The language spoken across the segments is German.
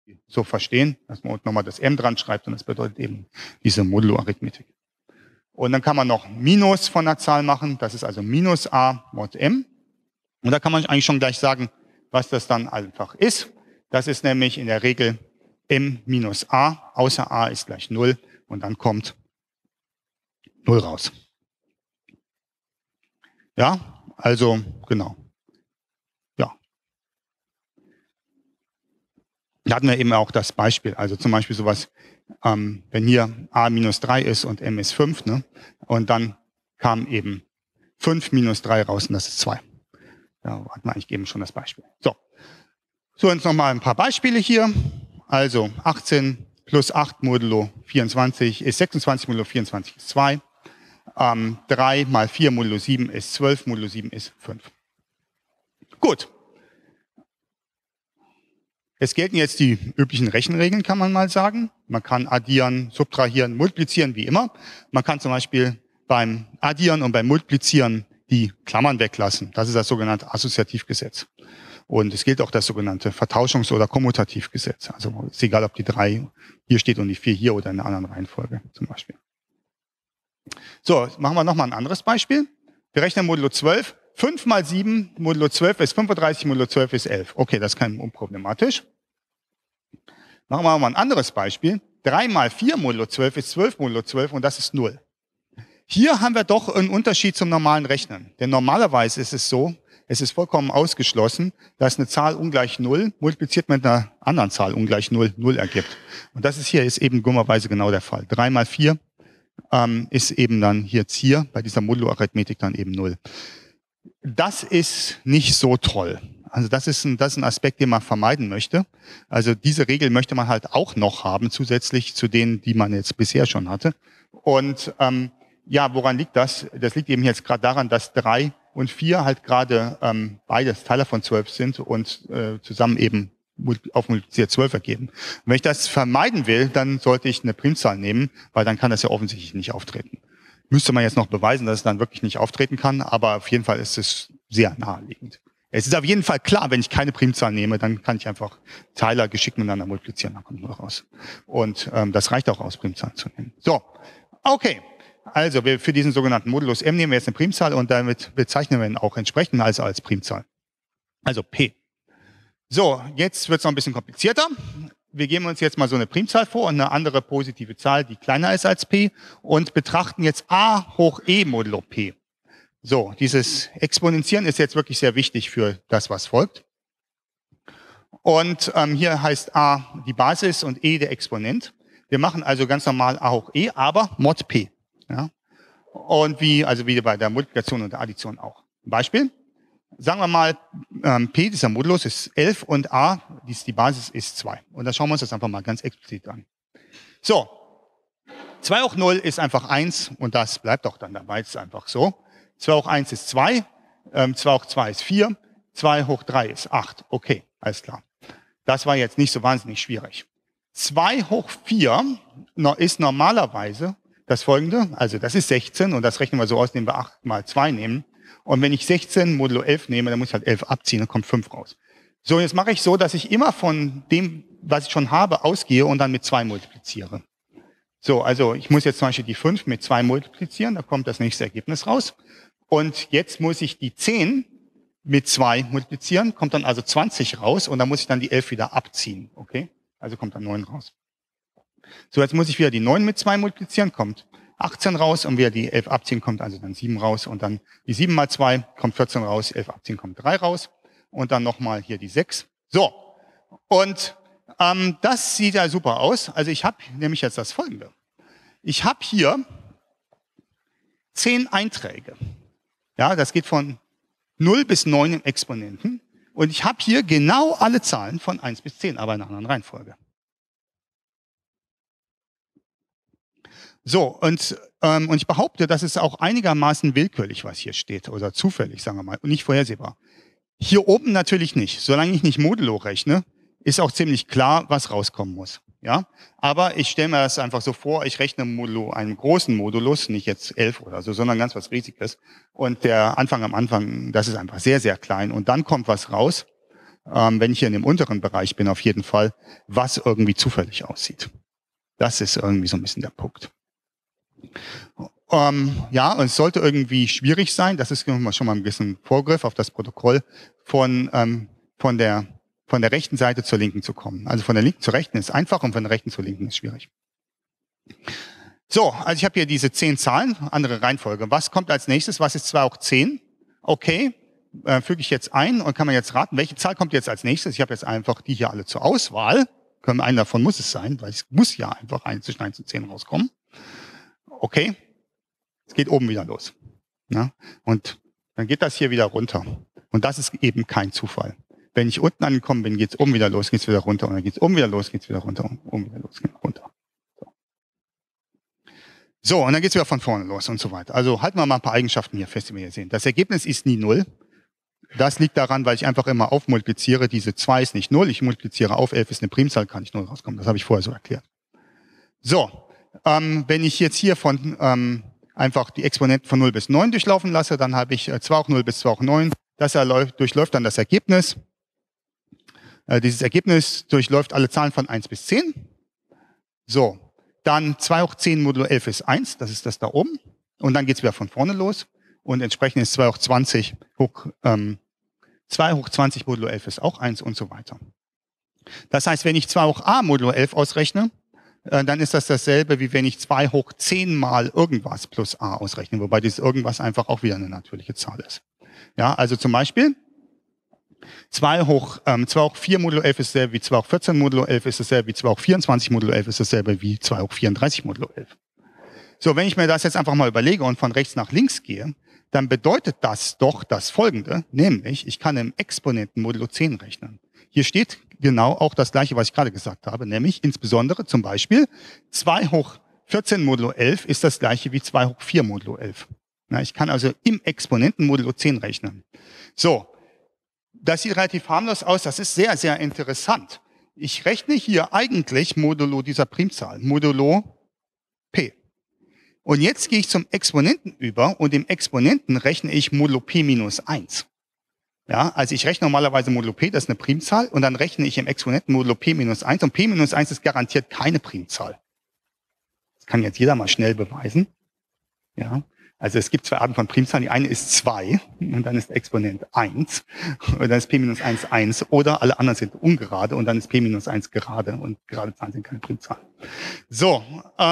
so verstehen, dass man unten nochmal das M dran schreibt und das bedeutet eben diese Modulo-Arithmetik. Und dann kann man noch Minus von der Zahl machen, das ist also minus a mod m. Und da kann man eigentlich schon gleich sagen, was das dann einfach ist. Das ist nämlich in der Regel m minus a, außer a ist gleich 0 und dann kommt 0 raus. Ja, also genau. Ja. Da hatten wir eben auch das Beispiel, also zum Beispiel sowas, wenn hier a minus 3 ist und m ist 5, ne? Und dann kam eben 5 minus 3 raus und das ist 2. Da hatten wir eigentlich eben schon das Beispiel. So, jetzt nochmal ein paar Beispiele hier. Also 18 plus 8 modulo 24 ist 26, modulo 24 ist 2. 3 mal 4 modulo 7 ist 12, modulo 7 ist 5. Gut. Es gelten jetzt die üblichen Rechenregeln, kann man mal sagen. Man kann addieren, subtrahieren, multiplizieren, wie immer. Man kann zum Beispiel beim Addieren und beim Multiplizieren die Klammern weglassen. Das ist das sogenannte Assoziativgesetz. Und es gilt auch das sogenannte Vertauschungs- oder Kommutativgesetz. Also ist egal, ob die 3 hier steht und die 4 hier oder in einer anderen Reihenfolge zum Beispiel. So, machen wir nochmal ein anderes Beispiel. Wir rechnen modulo 12. 5 mal 7 modulo 12 ist 35, modulo 12 ist 11. Okay, das ist kein unproblematisch. Machen wir mal ein anderes Beispiel. 3 mal 4 modulo 12 ist 12 modulo 12 und das ist 0. Hier haben wir doch einen Unterschied zum normalen Rechnen. Denn normalerweise ist es so, es ist vollkommen ausgeschlossen, dass eine Zahl ungleich 0 multipliziert mit einer anderen Zahl ungleich 0, 0 ergibt. Und das ist hier ist eben dummerweise genau der Fall. 3 mal 4 ist eben dann jetzt hier bei dieser Modulo-Arithmetik dann eben 0. Das ist nicht so toll. Also das ist ein Aspekt, den man vermeiden möchte. Also diese Regel möchte man halt auch noch haben, zusätzlich zu denen, die man jetzt bisher schon hatte. Und ja, woran liegt das? Das liegt eben jetzt gerade daran, dass 3 und 4 halt gerade beides Teiler von 12 sind und zusammen eben auf multipliziert 12 ergeben. Und wenn ich das vermeiden will, dann sollte ich eine Primzahl nehmen, weil dann kann das ja offensichtlich nicht auftreten. Müsste man jetzt noch beweisen, dass es dann wirklich nicht auftreten kann, aber auf jeden Fall ist es sehr naheliegend. Es ist auf jeden Fall klar, wenn ich keine Primzahl nehme, dann kann ich einfach Teiler geschickt miteinander multiplizieren, dann kommt nur raus. Und das reicht auch aus, Primzahlen zu nehmen. So, okay. Also für diesen sogenannten Modulus m nehmen wir jetzt eine Primzahl und damit bezeichnen wir ihn auch entsprechend also als Primzahl. Also p. So, jetzt wird es noch ein bisschen komplizierter. Wir geben uns jetzt mal so eine Primzahl vor und eine andere positive Zahl, die kleiner ist als p und betrachten jetzt a hoch e modulo p. So, dieses Exponentieren ist jetzt wirklich sehr wichtig für das, was folgt. Und hier heißt a die Basis und e der Exponent. Wir machen also ganz normal a hoch e, aber mod p. Ja? Und wie bei der Multiplikation und der Addition auch. Beispiel. Sagen wir mal, p, dieser Modulus, ist 11 und a, die Basis, ist 2. Und da schauen wir uns das einfach mal ganz explizit an. So, 2 hoch 0 ist einfach 1 und das bleibt auch dann dabei, ist einfach so. 2 hoch 1 ist 2, 2 hoch 2 ist 4, 2 hoch 3 ist 8. Okay, alles klar. Das war jetzt nicht so wahnsinnig schwierig. 2 hoch 4 ist normalerweise das folgende, also das ist 16 und das rechnen wir so aus, indem wir 8 mal 2 nehmen. Und wenn ich 16 modulo 11 nehme, dann muss ich halt 11 abziehen, dann kommt 5 raus. So, jetzt mache ich so, dass ich immer von dem, was ich schon habe, ausgehe und dann mit 2 multipliziere. So, also ich muss jetzt zum Beispiel die 5 mit 2 multiplizieren, da kommt das nächste Ergebnis raus. Und jetzt muss ich die 10 mit 2 multiplizieren, kommt dann also 20 raus und dann muss ich dann die 11 wieder abziehen. Okay? Also kommt dann 9 raus. So, jetzt muss ich wieder die 9 mit 2 multiplizieren, kommt 18 raus und wieder die 11 abziehen, kommt also dann 7 raus und dann die 7 mal 2 kommt 14 raus, 11 abziehen kommt 3 raus und dann nochmal hier die 6. So, und das sieht ja super aus. Also ich habe nämlich jetzt das Folgende. Ich habe hier 10 Einträge. Ja, das geht von 0 bis 9 im Exponenten und ich habe hier genau alle Zahlen von 1 bis 10, aber in einer anderen Reihenfolge. So, und ich behaupte, das ist auch einigermaßen willkürlich, was hier steht, oder zufällig, sagen wir mal, und nicht vorhersehbar. Hier oben natürlich nicht. Solange ich nicht modulo rechne, ist auch ziemlich klar, was rauskommen muss. Ja, aber ich stelle mir das einfach so vor, ich rechne modulo einen großen Modulus, nicht jetzt 11 oder so, sondern ganz was Riesiges. Und der Anfang am Anfang, das ist einfach sehr, sehr klein. Und dann kommt was raus. wenn ich hier in dem unteren Bereich bin, auf jeden Fall, was irgendwie zufällig aussieht. Das ist irgendwie so ein bisschen der Punkt. Ja, und es sollte irgendwie schwierig sein, das ist schon mal ein bisschen Vorgriff auf das Protokoll, von der rechten Seite zur linken zu kommen. Also von der linken zur rechten ist einfach und von der rechten zur linken ist schwierig. So, also ich habe hier diese 10 Zahlen, andere Reihenfolge. Was kommt als nächstes? Was ist 2 hoch 10? Okay, füge ich jetzt ein und kann man jetzt raten, welche Zahl kommt jetzt als nächstes? Ich habe jetzt einfach die hier alle zur Auswahl. Einer davon muss es sein, weil es muss ja einfach zwischen 1 und 10 rauskommen. Okay, es geht oben wieder los. Ja? Und dann geht das hier wieder runter. Und das ist eben kein Zufall. Wenn ich unten angekommen bin, geht es oben wieder los, geht es wieder runter. Und dann geht es oben wieder los, geht es wieder runter und oben wieder los, geht es runter. So, und dann geht es wieder von vorne los und so weiter. Also halten wir mal ein paar Eigenschaften hier fest, die wir hier sehen. Das Ergebnis ist nie 0. Das liegt daran, weil ich einfach immer aufmultipliziere. Diese 2 ist nicht 0. Ich multipliziere auf 11 ist eine Primzahl, kann ich 0 rauskommen. Das habe ich vorher so erklärt. So, wenn ich jetzt hier von einfach die Exponenten von 0 bis 9 durchlaufen lasse, dann habe ich 2 hoch 0 bis 2 hoch 9. Das durchläuft dann das Ergebnis. Dieses Ergebnis durchläuft alle Zahlen von 1 bis 10. So. Dann 2 hoch 10 modulo 11 ist 1, das ist das da oben. Und dann geht es wieder von vorne los. Und entsprechend ist 2 hoch 20 modulo 11 ist auch 1 und so weiter. Das heißt, wenn ich 2 hoch a modulo 11 ausrechne, dann ist das dasselbe, wie wenn ich 2 hoch 10 mal irgendwas plus a ausrechne. Wobei dieses irgendwas einfach auch wieder eine natürliche Zahl ist. Ja, also zum Beispiel 2 hoch 4 modulo 11 ist dasselbe wie 2 hoch 14 modulo 11 ist dasselbe wie 2 hoch 24 modulo 11 ist dasselbe wie 2 hoch 34 modulo 11. So, wenn ich mir das jetzt einfach mal überlege und von rechts nach links gehe, dann bedeutet das doch das Folgende, nämlich ich kann im Exponenten modulo 10 rechnen. Hier steht genau auch das Gleiche, was ich gerade gesagt habe, nämlich insbesondere zum Beispiel 2 hoch 14 modulo 11 ist das Gleiche wie 2 hoch 4 modulo 11. Na, ich kann also im Exponenten modulo 10 rechnen. So. Das sieht relativ harmlos aus, das ist sehr, sehr interessant. Ich rechne hier eigentlich modulo dieser Primzahl, modulo p. Und jetzt gehe ich zum Exponenten über und im Exponenten rechne ich modulo p minus 1. Ja, also ich rechne normalerweise modulo p, das ist eine Primzahl, und dann rechne ich im Exponenten modulo p minus 1 und p minus 1 ist garantiert keine Primzahl. Das kann jetzt jeder mal schnell beweisen. Ja. Also es gibt 2 Arten von Primzahlen. Die eine ist 2 und dann ist Exponent 1 und dann ist p minus 1 1 oder alle anderen sind ungerade und dann ist p minus 1 gerade und gerade Zahlen sind keine Primzahlen. So,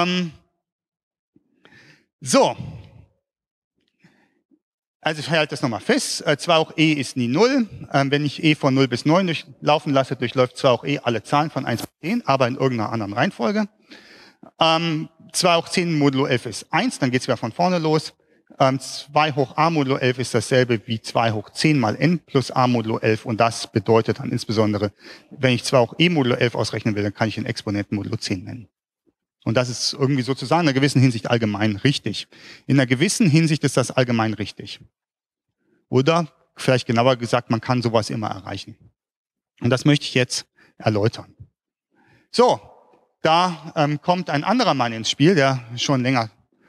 also ich halte das nochmal fest. 2 hoch e ist nie 0. Wenn ich e von 0 bis 9 durchlaufen lasse, durchläuft 2 hoch e alle Zahlen von 1 bis 10, aber in irgendeiner anderen Reihenfolge. 2 hoch 10 modulo 11 ist 1, dann geht es wieder von vorne los. 2 hoch a modulo 11 ist dasselbe wie 2 hoch 10 mal n plus a modulo 11 und das bedeutet dann insbesondere, wenn ich 2 hoch e modulo 11 ausrechnen will, dann kann ich den Exponenten modulo 10 nennen. Und das ist irgendwie sozusagen in einer gewissen Hinsicht allgemein richtig. In einer gewissen Hinsicht ist das allgemein richtig. Oder vielleicht genauer gesagt, man kann sowas immer erreichen. Und das möchte ich jetzt erläutern. So, da kommt ein anderer Mann ins Spiel, der schon länger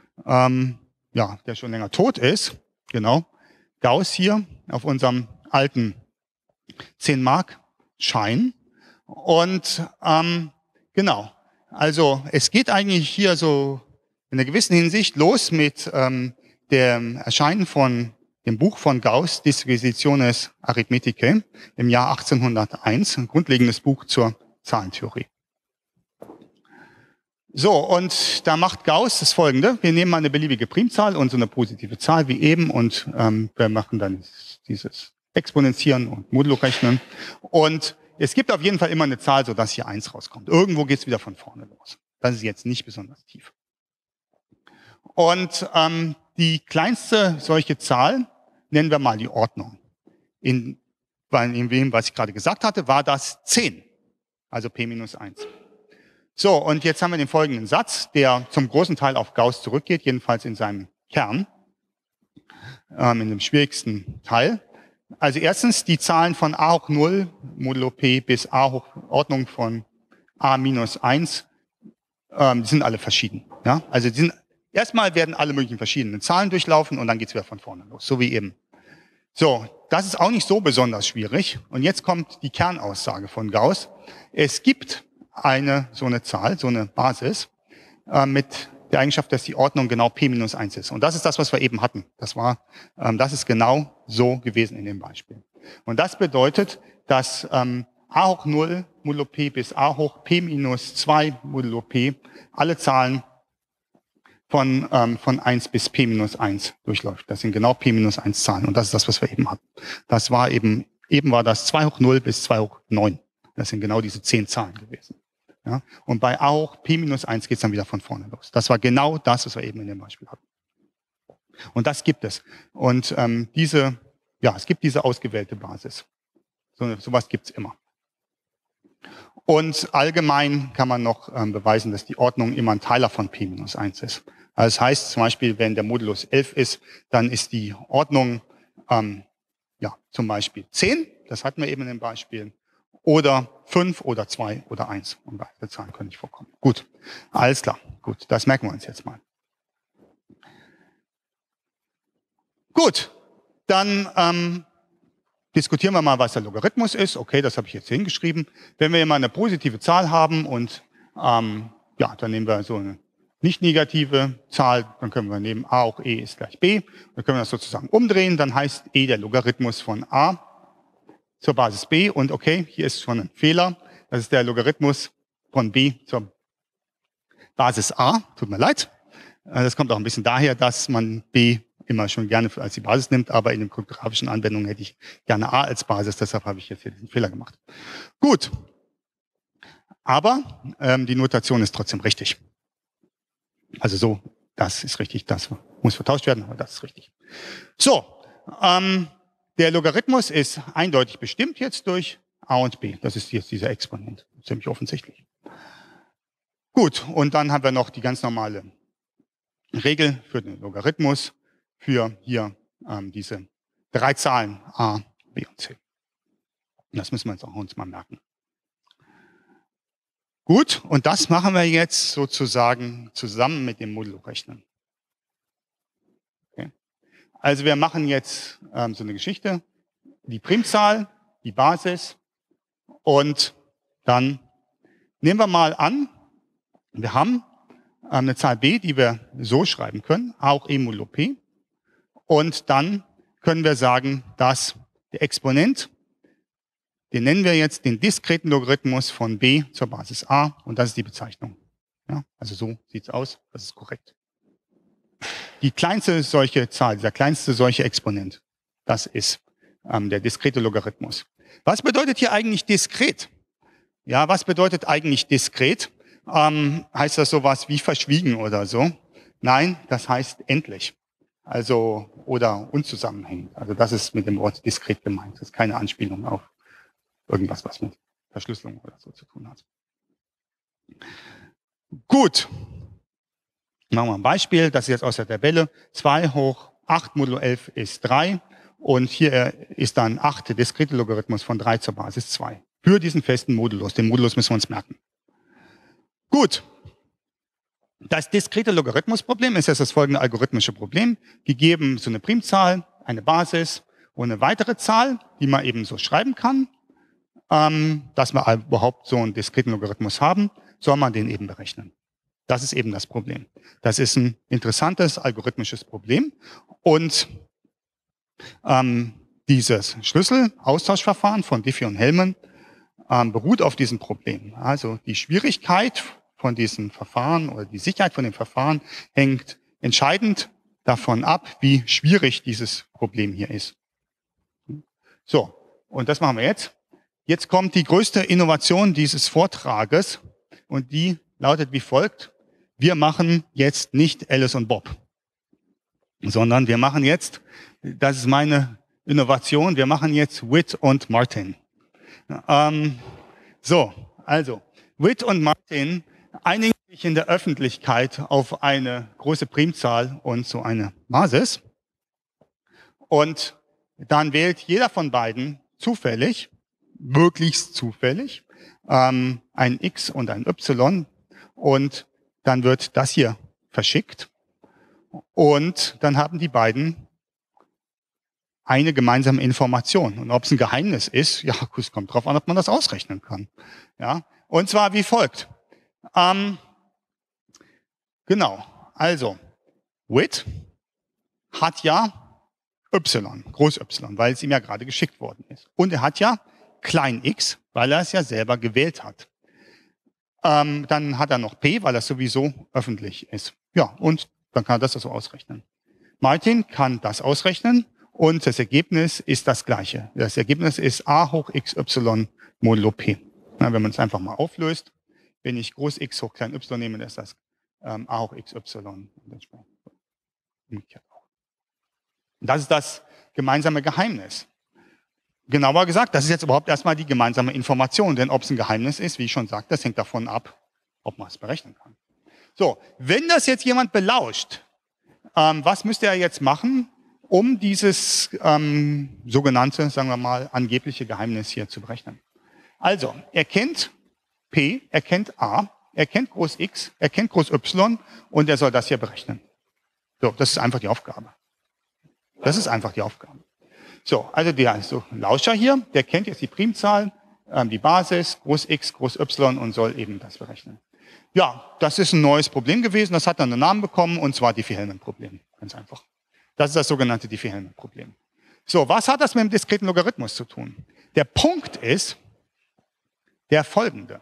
tot ist, genau, Gauss hier auf unserem alten 10-Mark-Schein. Und genau, also es geht eigentlich hier so in einer gewissen Hinsicht los mit dem Erscheinen von dem Buch von Gauss, Disquisitiones Arithmeticae, im Jahr 1801, ein grundlegendes Buch zur Zahlentheorie. So, und da macht Gauss das Folgende. Wir nehmen mal eine beliebige Primzahl und so eine positive Zahl wie eben und wir machen dann dieses Exponentieren und Modulo-Rechnen. Und es gibt auf jeden Fall immer eine Zahl, sodass hier 1 rauskommt. Irgendwo geht es wieder von vorne los. Das ist jetzt nicht besonders tief. Und die kleinste solche Zahl nennen wir mal die Ordnung. In dem, was ich gerade gesagt hatte, war das 10. Also p minus 1. So, und jetzt haben wir den folgenden Satz, der zum großen Teil auf Gauss zurückgeht, jedenfalls in seinem Kern, in dem schwierigsten Teil. Also erstens, die Zahlen von a hoch 0 modulo p bis a hoch Ordnung von a minus 1, die sind alle verschieden. Ja? Also erstmal werden alle möglichen verschiedenen Zahlen durchlaufen und dann geht's wieder von vorne los, so wie eben. So, das ist auch nicht so besonders schwierig. Und jetzt kommt die Kernaussage von Gauss. Es gibt so eine Zahl, so eine Basis, mit der Eigenschaft, dass die Ordnung genau p-1 ist. Und das ist das, was wir eben hatten. Das ist genau so gewesen in dem Beispiel. Und das bedeutet, dass a hoch 0 modulo p bis a hoch p minus 2 modulo p alle Zahlen von 1 bis p-1 durchläuft. Das sind genau p-1 Zahlen. Und das ist das, was wir eben hatten. Das war eben war das 2 hoch 0 bis 2 hoch 9. Das sind genau diese 10 Zahlen gewesen. Ja? Und bei a hoch p-1 geht es dann wieder von vorne los. Das war genau das, was wir eben in dem Beispiel hatten. Und das gibt es. Und es gibt diese ausgewählte Basis. Sowas gibt es immer. Und allgemein kann man noch beweisen, dass die Ordnung immer ein Teiler von p-1 ist. Also das heißt zum Beispiel, wenn der Modulus 11 ist, dann ist die Ordnung zum Beispiel 10, das hatten wir eben in dem Beispiel, oder 5 oder 2 oder 1. Und beide Zahlen können nicht vorkommen. Gut, alles klar. Gut, das merken wir uns jetzt mal. Gut, dann diskutieren wir mal, was der Logarithmus ist. Okay, das habe ich jetzt hingeschrieben. Wenn wir immer eine positive Zahl haben und dann nehmen wir so eine nicht negative Zahl, dann können wir nehmen a hoch e ist gleich b. Dann können wir das sozusagen umdrehen. Dann heißt e der Logarithmus von a zur Basis b. Und okay, hier ist schon ein Fehler. Das ist der Logarithmus von b zur Basis a. Tut mir leid. Das kommt auch ein bisschen daher, dass man b immer schon gerne als die Basis nimmt, aber in den kryptografischen Anwendungen hätte ich gerne a als Basis. Deshalb habe ich jetzt hier diesen Fehler gemacht. Gut. Aber die Notation ist trotzdem richtig. Also so, das ist richtig, das muss vertauscht werden, aber das ist richtig. So, der Logarithmus ist eindeutig bestimmt jetzt durch a und b. Das ist jetzt dieser Exponent, ziemlich offensichtlich. Gut, und dann haben wir noch die ganz normale Regel für den Logarithmus für hier diese 3 Zahlen a, b und c. Das müssen wir uns mal merken. Gut, und das machen wir jetzt sozusagen zusammen mit dem Modulo-Rechnen. Okay. Also wir machen jetzt so eine Geschichte, die Primzahl, die Basis und dann nehmen wir mal an, wir haben eine Zahl b, die wir so schreiben können, a hoch e modulo p, und dann können wir sagen, dass der Exponent, den nennen wir jetzt den diskreten Logarithmus von b zur Basis a und das ist die Bezeichnung. Ja, also so sieht's aus, das ist korrekt. Die kleinste solche Zahl, dieser kleinste solche Exponent, das ist der diskrete Logarithmus. Was bedeutet hier eigentlich diskret? Ja, was bedeutet eigentlich diskret? Heißt das sowas wie verschwiegen oder so? Nein, das heißt endlich. Also, oder unzusammenhängend. Also das ist mit dem Wort diskret gemeint. Das ist keine Anspielung auf irgendwas, was mit Verschlüsselung oder so zu tun hat. Gut. Machen wir ein Beispiel. Das ist jetzt aus der Tabelle. 2 hoch 8 modulo 11 ist 3. Und hier ist dann 8 der diskrete Logarithmus von 3 zur Basis 2. Für diesen festen Modulus. Den Modulus müssen wir uns merken. Gut. Das diskrete Logarithmusproblem ist jetzt das folgende algorithmische Problem. Gegeben so eine Primzahl, eine Basis und eine weitere Zahl, die man eben so schreiben kann, dass wir überhaupt so einen diskreten Logarithmus haben, soll man den eben berechnen. Das ist eben das Problem. Das ist ein interessantes algorithmisches Problem. Und dieses Schlüsselaustauschverfahren von Diffie und Hellman beruht auf diesem Problem. Also die Schwierigkeit von diesen Verfahren oder die Sicherheit von dem Verfahren hängt entscheidend davon ab, wie schwierig dieses Problem hier ist. So, und das machen wir jetzt. Jetzt kommt die größte Innovation dieses Vortrages und die lautet wie folgt. Wir machen jetzt nicht Alice und Bob, sondern wir machen jetzt, das ist meine Innovation, wir machen jetzt Witt und Martin. Also Witt und Martin einigen sich in der Öffentlichkeit auf eine große Primzahl und so eine Basis. Und dann wählt jeder von beiden zufällig, möglichst zufällig, ein X und ein Y. Und dann wird das hier verschickt. Und dann haben die beiden eine gemeinsame Information. Und ob es ein Geheimnis ist, ja, es kommt drauf an, ob man das ausrechnen kann. Ja, und zwar wie folgt. Genau, also Wit hat ja Y, groß Y, weil es ihm ja gerade geschickt worden ist. Und er hat ja klein x, weil er es ja selber gewählt hat. Dann hat er noch P, weil das sowieso öffentlich ist. Ja, und dann kann er das also ausrechnen. Martin kann das ausrechnen und das Ergebnis ist das gleiche. Das Ergebnis ist a hoch xy modulo p. Na, wenn man es einfach mal auflöst, wenn ich groß x hoch klein y nehme, dann ist das a hoch xy. Umgekehrt auch. Und das ist das gemeinsame Geheimnis. Genauer gesagt, das ist jetzt überhaupt erstmal die gemeinsame Information, denn ob es ein Geheimnis ist, wie ich schon sagte, das hängt davon ab, ob man es berechnen kann. So, wenn das jetzt jemand belauscht, was müsste er jetzt machen, um dieses sogenannte, sagen wir mal, angebliche Geheimnis hier zu berechnen? Also, er kennt P, er kennt A, er kennt groß X, er kennt groß Y und er soll das hier berechnen. So, das ist einfach die Aufgabe. Das ist einfach die Aufgabe. So, also der Lauscher hier, der kennt jetzt die Primzahl, die Basis, groß X, groß Y und soll eben das berechnen. Ja, das ist ein neues Problem gewesen, das hat dann einen Namen bekommen und zwar Diffie-Hellman-Problem. Ganz einfach. Das ist das sogenannte Diffie-Hellman-Problem. So, was hat das mit dem diskreten Logarithmus zu tun? Der Punkt ist der folgende.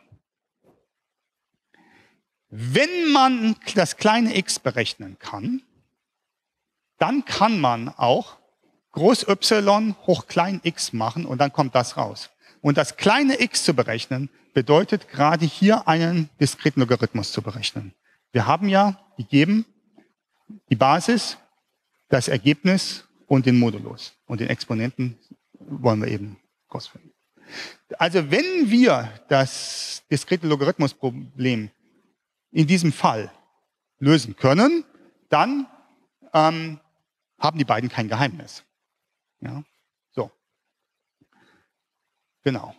Wenn man das kleine x berechnen kann, dann kann man auch groß y hoch klein x machen und dann kommt das raus. Und das kleine x zu berechnen, bedeutet gerade hier einen diskreten Logarithmus zu berechnen. Wir haben ja gegeben die Basis, das Ergebnis und den Modulus. Und den Exponenten wollen wir eben rausfinden. Also wenn wir das diskrete Logarithmusproblem in diesem Fall lösen können, dann haben die beiden kein Geheimnis. Ja, so. Genau.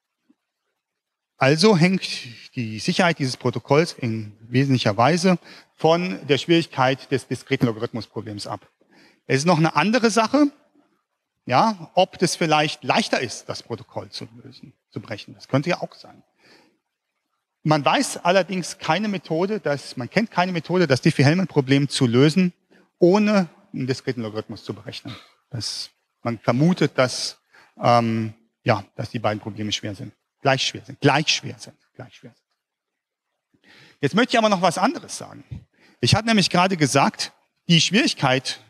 Also hängt die Sicherheit dieses Protokolls in wesentlicher Weise von der Schwierigkeit des diskreten Logarithmusproblems ab. Es ist noch eine andere Sache, ja, ob das vielleicht leichter ist, das Protokoll zu lösen, zu brechen. Das könnte ja auch sein. Man weiß allerdings keine Methode, man kennt keine Methode, das Diffie-Hellman-Problem zu lösen, ohne einen diskreten Logarithmus zu berechnen. Man vermutet, dass die beiden Probleme gleich schwer sind. Jetzt möchte ich aber noch was anderes sagen. Ich hatte nämlich gerade gesagt, die Schwierigkeit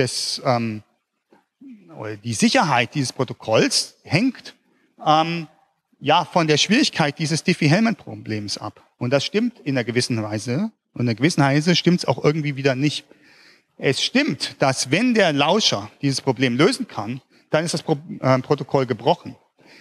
oder die Sicherheit dieses Protokolls hängt von der Schwierigkeit dieses Diffie-Hellman-Problems ab. Und das stimmt in einer gewissen Weise. Und in einer gewissen Weise stimmt es auch irgendwie wieder nicht. Es stimmt, dass wenn der Lauscher dieses Problem lösen kann, dann ist das Protokoll gebrochen.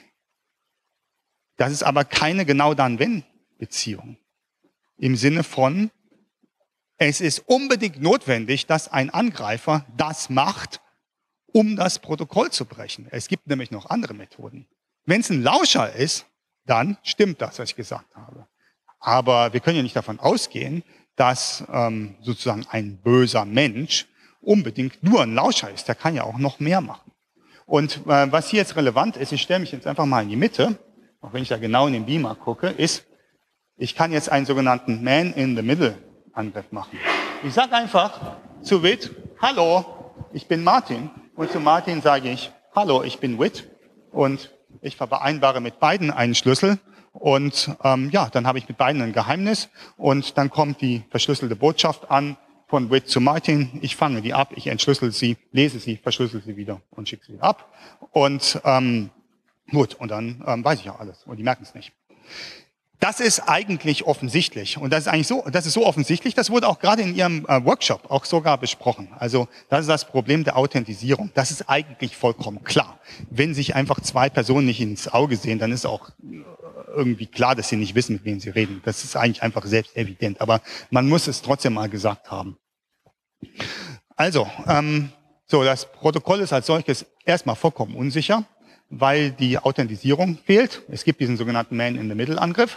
Das ist aber keine Genau-Dann-Wenn-Beziehung. Im Sinne von, es ist unbedingt notwendig, dass ein Angreifer das macht, um das Protokoll zu brechen. Es gibt nämlich noch andere Methoden. Wenn es ein Lauscher ist, dann stimmt das, was ich gesagt habe. Aber wir können ja nicht davon ausgehen, dass sozusagen ein böser Mensch unbedingt nur ein Lauscher ist. Der kann ja auch noch mehr machen. Und was hier jetzt relevant ist, ich stelle mich jetzt einfach mal in die Mitte, auch wenn ich da genau in den Beamer gucke, ist, ich kann jetzt einen sogenannten Man-in-the-Middle-Angriff machen. Ich sage einfach zu Wit, hallo, ich bin Martin. Und zu Martin sage ich, hallo, ich bin Wit. Und ich vereinbare mit beiden einen Schlüssel. Und dann habe ich mit beiden ein Geheimnis. Und dann kommt die verschlüsselte Botschaft an von Wit zu Martin. Ich fange die ab, ich entschlüssel sie, lese sie, verschlüssel sie wieder und schicke sie wieder ab. Und gut, und dann weiß ich ja alles. Und die merken es nicht. Das ist eigentlich offensichtlich. Und das ist so offensichtlich, das wurde auch gerade in Ihrem Workshop auch sogar besprochen. Also das ist das Problem der Authentisierung. Das ist eigentlich vollkommen klar. Wenn sich einfach zwei Personen nicht ins Auge sehen, dann ist auch irgendwie klar, dass sie nicht wissen, mit wem sie reden. Das ist eigentlich einfach selbst evident. Aber man muss es trotzdem mal gesagt haben. Also, das Protokoll ist als solches erstmal vollkommen unsicher, weil die Authentisierung fehlt. Es gibt diesen sogenannten Man-in-the-Middle-Angriff.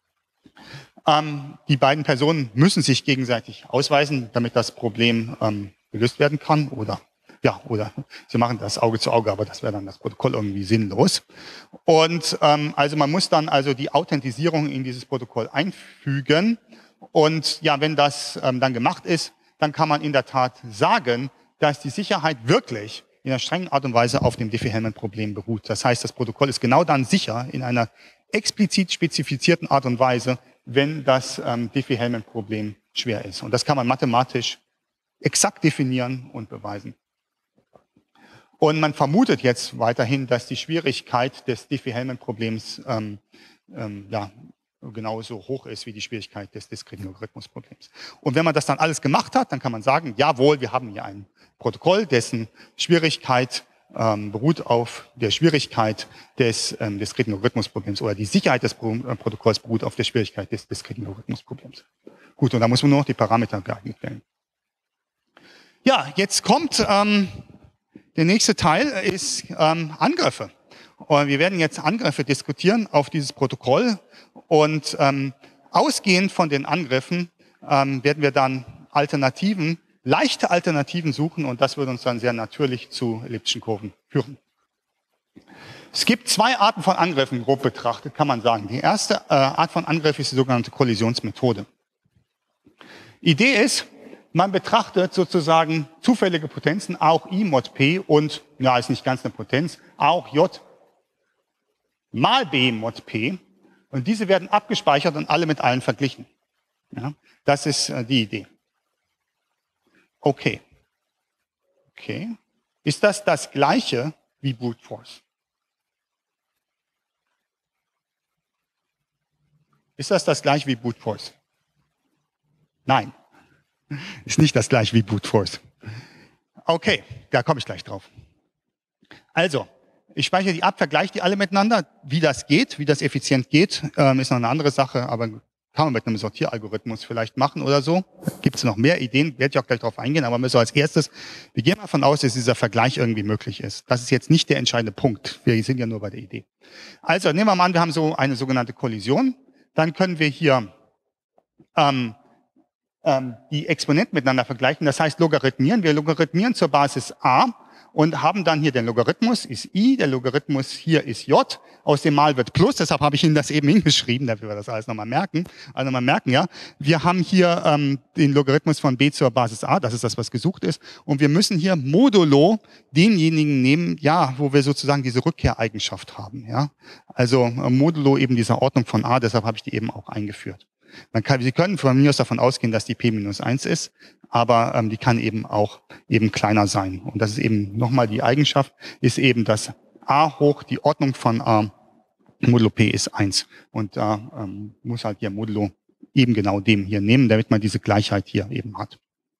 Die beiden Personen müssen sich gegenseitig ausweisen, damit das Problem gelöst werden kann oder ja, oder Sie machen das Auge zu Auge, aber das wäre dann das Protokoll irgendwie sinnlos. Und also man muss dann also die Authentisierung in dieses Protokoll einfügen. Und ja, wenn das dann gemacht ist, dann kann man in der Tat sagen, dass die Sicherheit wirklich in einer strengen Art und Weise auf dem Diffie-Hellman-Problem beruht. Das heißt, das Protokoll ist genau dann sicher in einer explizit spezifizierten Art und Weise, wenn das Diffie-Hellman-Problem schwer ist. Und das kann man mathematisch exakt definieren und beweisen. Und man vermutet jetzt weiterhin, dass die Schwierigkeit des Diffie-Hellman-Problems ja, genauso hoch ist wie die Schwierigkeit des diskreten Logarithmusproblems. Und wenn man das dann alles gemacht hat, dann kann man sagen, jawohl, wir haben hier ein Protokoll, dessen Schwierigkeit beruht auf der Schwierigkeit des diskreten Logarithmusproblems oder die Sicherheit des Protokolls beruht auf der Schwierigkeit des diskreten Logarithmusproblems. Gut, und da muss man nur noch die Parameter geeignet wählen. Ja, jetzt kommt der nächste Teil, ist Angriffe. Und wir werden jetzt Angriffe diskutieren auf dieses Protokoll und ausgehend von den Angriffen werden wir dann Alternativen, leichte Alternativen suchen und das würde uns dann sehr natürlich zu elliptischen Kurven führen. Es gibt zwei Arten von Angriffen, grob betrachtet, kann man sagen. Die erste Art von Angriff ist die sogenannte Kollisionsmethode. Idee ist, man betrachtet sozusagen zufällige Potenzen, auch I mod P und, ja, ist nicht ganz eine Potenz, auch J mal B mod P und diese werden abgespeichert und alle mit allen verglichen. Ja, das ist die Idee. Okay. Okay. Ist das das Gleiche wie Brute Force? Ist das Gleiche wie Brute Force? Nein. Ist nicht das Gleiche wie Brute Force. Okay, da komme ich gleich drauf. Also, ich speichere die ab, vergleiche die alle miteinander. Wie das geht, wie das effizient geht, ist noch eine andere Sache, aber kann man mit einem Sortieralgorithmus vielleicht machen oder so. Gibt es noch mehr Ideen, werde ich auch gleich drauf eingehen, aber so als erstes, wir gehen mal davon aus, dass dieser Vergleich irgendwie möglich ist. Das ist jetzt nicht der entscheidende Punkt. Wir sind ja nur bei der Idee. Also, nehmen wir mal an, wir haben so eine sogenannte Kollision. Dann können wir hier die Exponenten miteinander vergleichen. Das heißt logarithmieren. Wir logarithmieren zur Basis a und haben dann hier den Logarithmus ist i, der Logarithmus hier ist j. Aus dem Mal wird Plus, deshalb habe ich Ihnen das eben hingeschrieben, damit wir das alles nochmal merken. Also nochmal merken, ja. Wir haben hier den Logarithmus von b zur Basis a, das ist das, was gesucht ist. Und wir müssen hier modulo denjenigen nehmen, ja, wo wir sozusagen diese Rückkehreigenschaft haben, ja. Also modulo eben dieser Ordnung von a, deshalb habe ich die eben auch eingeführt. Sie können von mir aus davon ausgehen, dass die p minus 1 ist, aber die kann eben auch eben kleiner sein. Und das ist eben nochmal die Eigenschaft, ist eben, dass a hoch die Ordnung von a modulo p ist 1. Und da muss halt hier modulo eben genau dem hier nehmen, damit man diese Gleichheit hier eben hat.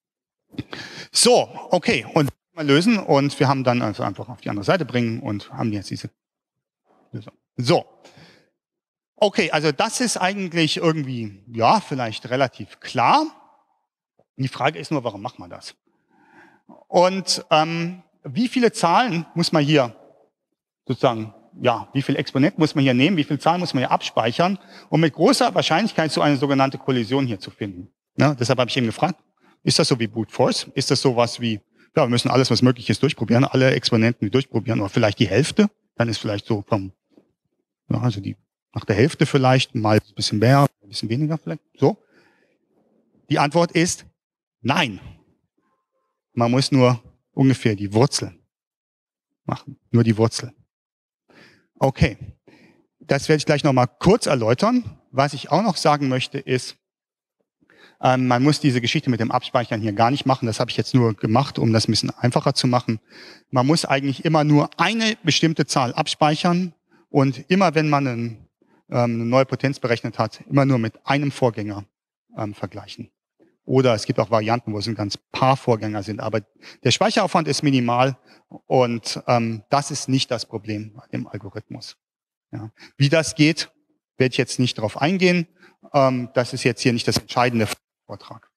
So, okay, und mal lösen und wir haben dann also einfach auf die andere Seite bringen und haben jetzt diese Lösung. So. Okay, also das ist eigentlich irgendwie, ja, vielleicht relativ klar. Die Frage ist nur, warum macht man das? Und wie viele Zahlen muss man hier sozusagen, ja, wie viele Exponenten muss man hier nehmen, wie viele Zahlen muss man hier abspeichern, um mit großer Wahrscheinlichkeit so eine sogenannte Kollision hier zu finden? Ja, deshalb habe ich eben gefragt, ist das so wie Brute Force? Ist das sowas wie, ja, wir müssen alles, was möglich ist, durchprobieren, alle Exponenten durchprobieren oder vielleicht die Hälfte? Dann ist vielleicht so vom, ja, also die nach der Hälfte vielleicht, mal ein bisschen mehr, ein bisschen weniger vielleicht. So. Die Antwort ist nein. Man muss nur ungefähr die Wurzel machen. Nur die Wurzel. Okay. Das werde ich gleich nochmal kurz erläutern. Was ich auch noch sagen möchte ist, man muss diese Geschichte mit dem Abspeichern hier gar nicht machen. Das habe ich jetzt nur gemacht, um das ein bisschen einfacher zu machen. Man muss eigentlich immer nur eine bestimmte Zahl abspeichern und immer wenn man eine neue Potenz berechnet hat, immer nur mit einem Vorgänger vergleichen. Oder es gibt auch Varianten, wo es ein ganz paar Vorgänger sind. Aber der Speicheraufwand ist minimal und das ist nicht das Problem bei dem Algorithmus. Ja. Wie das geht, werde ich jetzt nicht darauf eingehen. Das ist jetzt hier nicht das entscheidende Vortrag.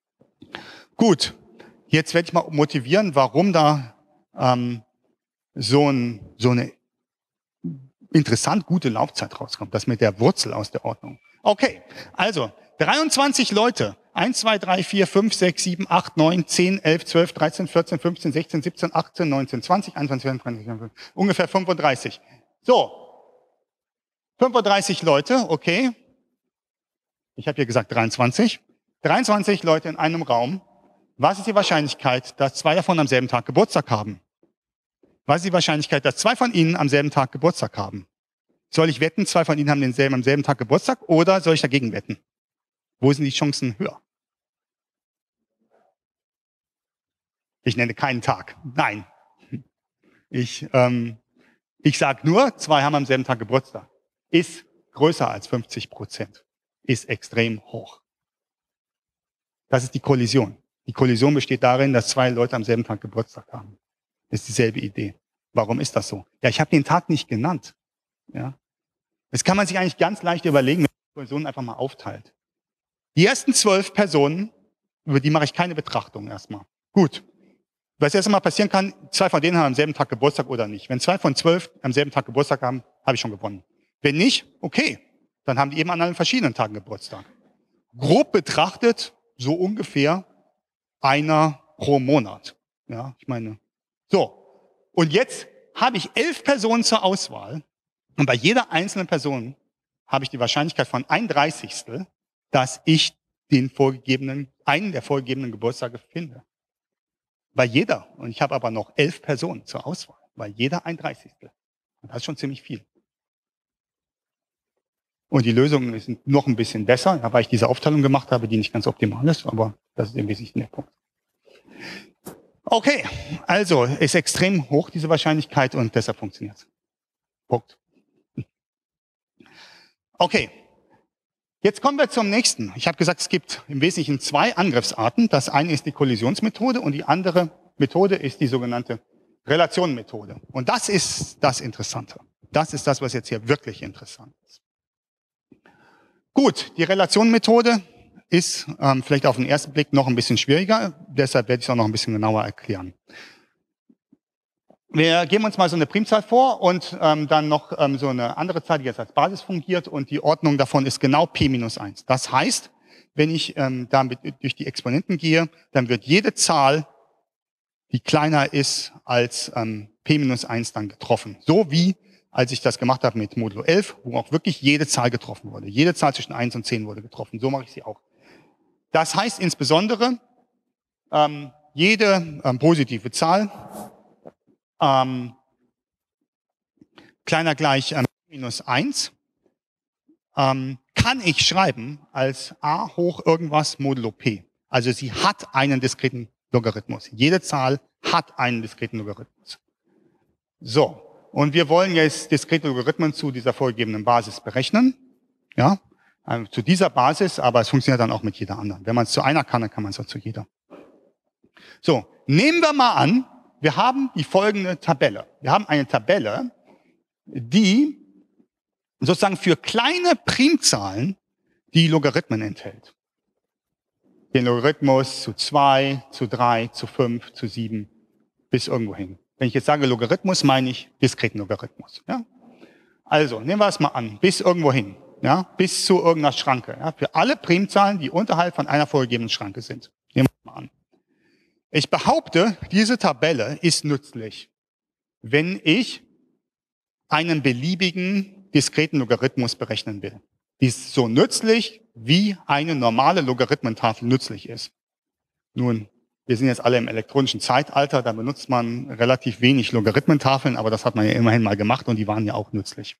Gut, jetzt werde ich mal motivieren, warum da so eine interessant gute Laufzeit rauskommt, das mit der Wurzel aus der Ordnung. Okay, also 23 Leute 1, 2, 3, 4, 5, 6, 7, 8, 9, 10, 11, 12, 13, 14, 15, 16, 17, 18, 19, 20, 21, 22, 23, ungefähr 35. So, 35 Leute, okay. Ich habe hier gesagt 23. 23 Leute in einem Raum. Was ist die Wahrscheinlichkeit, dass 2 davon am selben Tag Geburtstag haben? Was ist die Wahrscheinlichkeit, dass 2 von ihnen am selben Tag Geburtstag haben? Soll ich wetten, 2 von ihnen haben am selben Tag Geburtstag, oder soll ich dagegen wetten? Wo sind die Chancen höher? Ich nenne keinen Tag. Nein. Ich sage nur, 2 haben am selben Tag Geburtstag. Ist größer als 50%. Ist extrem hoch. Das ist die Kollision. Die Kollision besteht darin, dass 2 Leute am selben Tag Geburtstag haben. Das ist dieselbe Idee. Warum ist das so? Ja, ich habe den Tag nicht genannt. Ja. Das kann man sich eigentlich ganz leicht überlegen, wenn man die Kollisionen einfach mal aufteilt. Die ersten 12 Personen, über die mache ich keine Betrachtung erstmal. Gut. Was erst einmal passieren kann, 2 von denen haben am selben Tag Geburtstag oder nicht. Wenn 2 von 12 am selben Tag Geburtstag haben, habe ich schon gewonnen. Wenn nicht, okay, dann haben die eben an allen verschiedenen Tagen Geburtstag. Grob betrachtet, so ungefähr einer pro Monat. Ja, ich meine, so. Und jetzt habe ich 11 Personen zur Auswahl. Und bei jeder einzelnen Person habe ich die Wahrscheinlichkeit von 1/30, dass ich einen der vorgegebenen Geburtstage finde. Bei jeder. Und ich habe aber noch 11 Personen zur Auswahl. Bei jeder 1/30. Und das ist schon ziemlich viel. Und die Lösung sind noch ein bisschen besser, weil ich diese Aufteilung gemacht habe, die nicht ganz optimal ist, aber das ist im Wesentlichen der Punkt. Okay, also ist extrem hoch diese Wahrscheinlichkeit und deshalb funktioniert es. Punkt. Okay, jetzt kommen wir zum nächsten. Ich habe gesagt, es gibt im Wesentlichen 2 Angriffsarten. Das eine ist die Kollisionsmethode und die andere Methode ist die sogenannte Relationenmethode. Und das ist das Interessante. Das ist das, was jetzt hier wirklich interessant ist. Gut, die Relationenmethode ist vielleicht auf den ersten Blick noch ein bisschen schwieriger. Deshalb werde ich es auch noch ein bisschen genauer erklären. Wir geben uns mal so eine Primzahl vor und dann noch so eine andere Zahl, die jetzt als Basis fungiert, und die Ordnung davon ist genau p-1. Das heißt, wenn ich damit durch die Exponenten gehe, dann wird jede Zahl, die kleiner ist als p-1, dann getroffen. So wie als ich das gemacht habe mit Modulo 11, wo auch wirklich jede Zahl getroffen wurde. Jede Zahl zwischen 1 und 10 wurde getroffen. So mache ich sie auch. Das heißt insbesondere, jede positive Zahl kleiner gleich -1 kann ich schreiben als a hoch irgendwas modulo p. Also sie hat einen diskreten Logarithmus. Jede Zahl hat einen diskreten Logarithmus. So, und wir wollen jetzt diskrete Logarithmen zu dieser vorgegebenen Basis berechnen. Ja, zu dieser Basis, aber es funktioniert dann auch mit jeder anderen. Wenn man es zu einer kann, dann kann man es auch zu jeder. So, nehmen wir mal an, wir haben die folgende Tabelle. Wir haben eine Tabelle, die sozusagen für kleine Primzahlen die Logarithmen enthält. Den Logarithmus zu 2, zu 3, zu 5, zu 7, bis irgendwo hin. Wenn ich jetzt sage Logarithmus, meine ich diskreten Logarithmus. Ja? Also, nehmen wir es mal an, bis irgendwo hin. Ja? Bis zu irgendeiner Schranke. Ja? Für alle Primzahlen, die unterhalb von einer vorgegebenen Schranke sind. Nehmen wir es mal an. Ich behaupte, diese Tabelle ist nützlich, wenn ich einen beliebigen diskreten Logarithmus berechnen will. Die ist so nützlich, wie eine normale Logarithmentafel nützlich ist. Nun, wir sind jetzt alle im elektronischen Zeitalter, da benutzt man relativ wenig Logarithmentafeln, aber das hat man ja immerhin mal gemacht und die waren ja auch nützlich.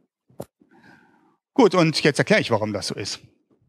Gut, und jetzt erkläre ich, warum das so ist.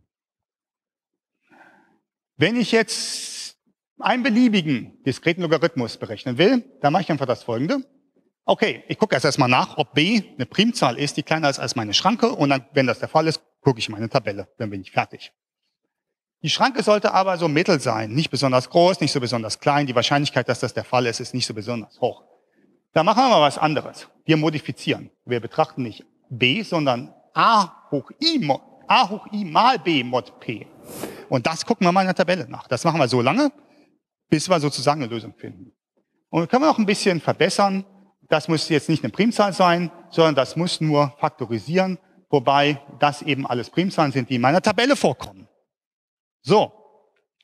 Wenn ich jetzt einen beliebigen diskreten Logarithmus berechnen will, dann mache ich einfach das Folgende. Okay, ich gucke erst mal nach, ob b eine Primzahl ist, die kleiner ist als meine Schranke, und dann, wenn das der Fall ist, gucke ich meine Tabelle, dann bin ich fertig. Die Schranke sollte aber so mittel sein, nicht besonders groß, nicht so besonders klein. Die Wahrscheinlichkeit, dass das der Fall ist, ist nicht so besonders hoch. Da machen wir mal was anderes. Wir modifizieren. Wir betrachten nicht b, sondern a hoch i mal b mod p. Und das gucken wir mal in der Tabelle nach. Das machen wir so lange, bis wir sozusagen eine Lösung finden. Und können wir noch ein bisschen verbessern. Das muss jetzt nicht eine Primzahl sein, sondern das muss nur faktorisieren, wobei das eben alles Primzahlen sind, die in meiner Tabelle vorkommen. So,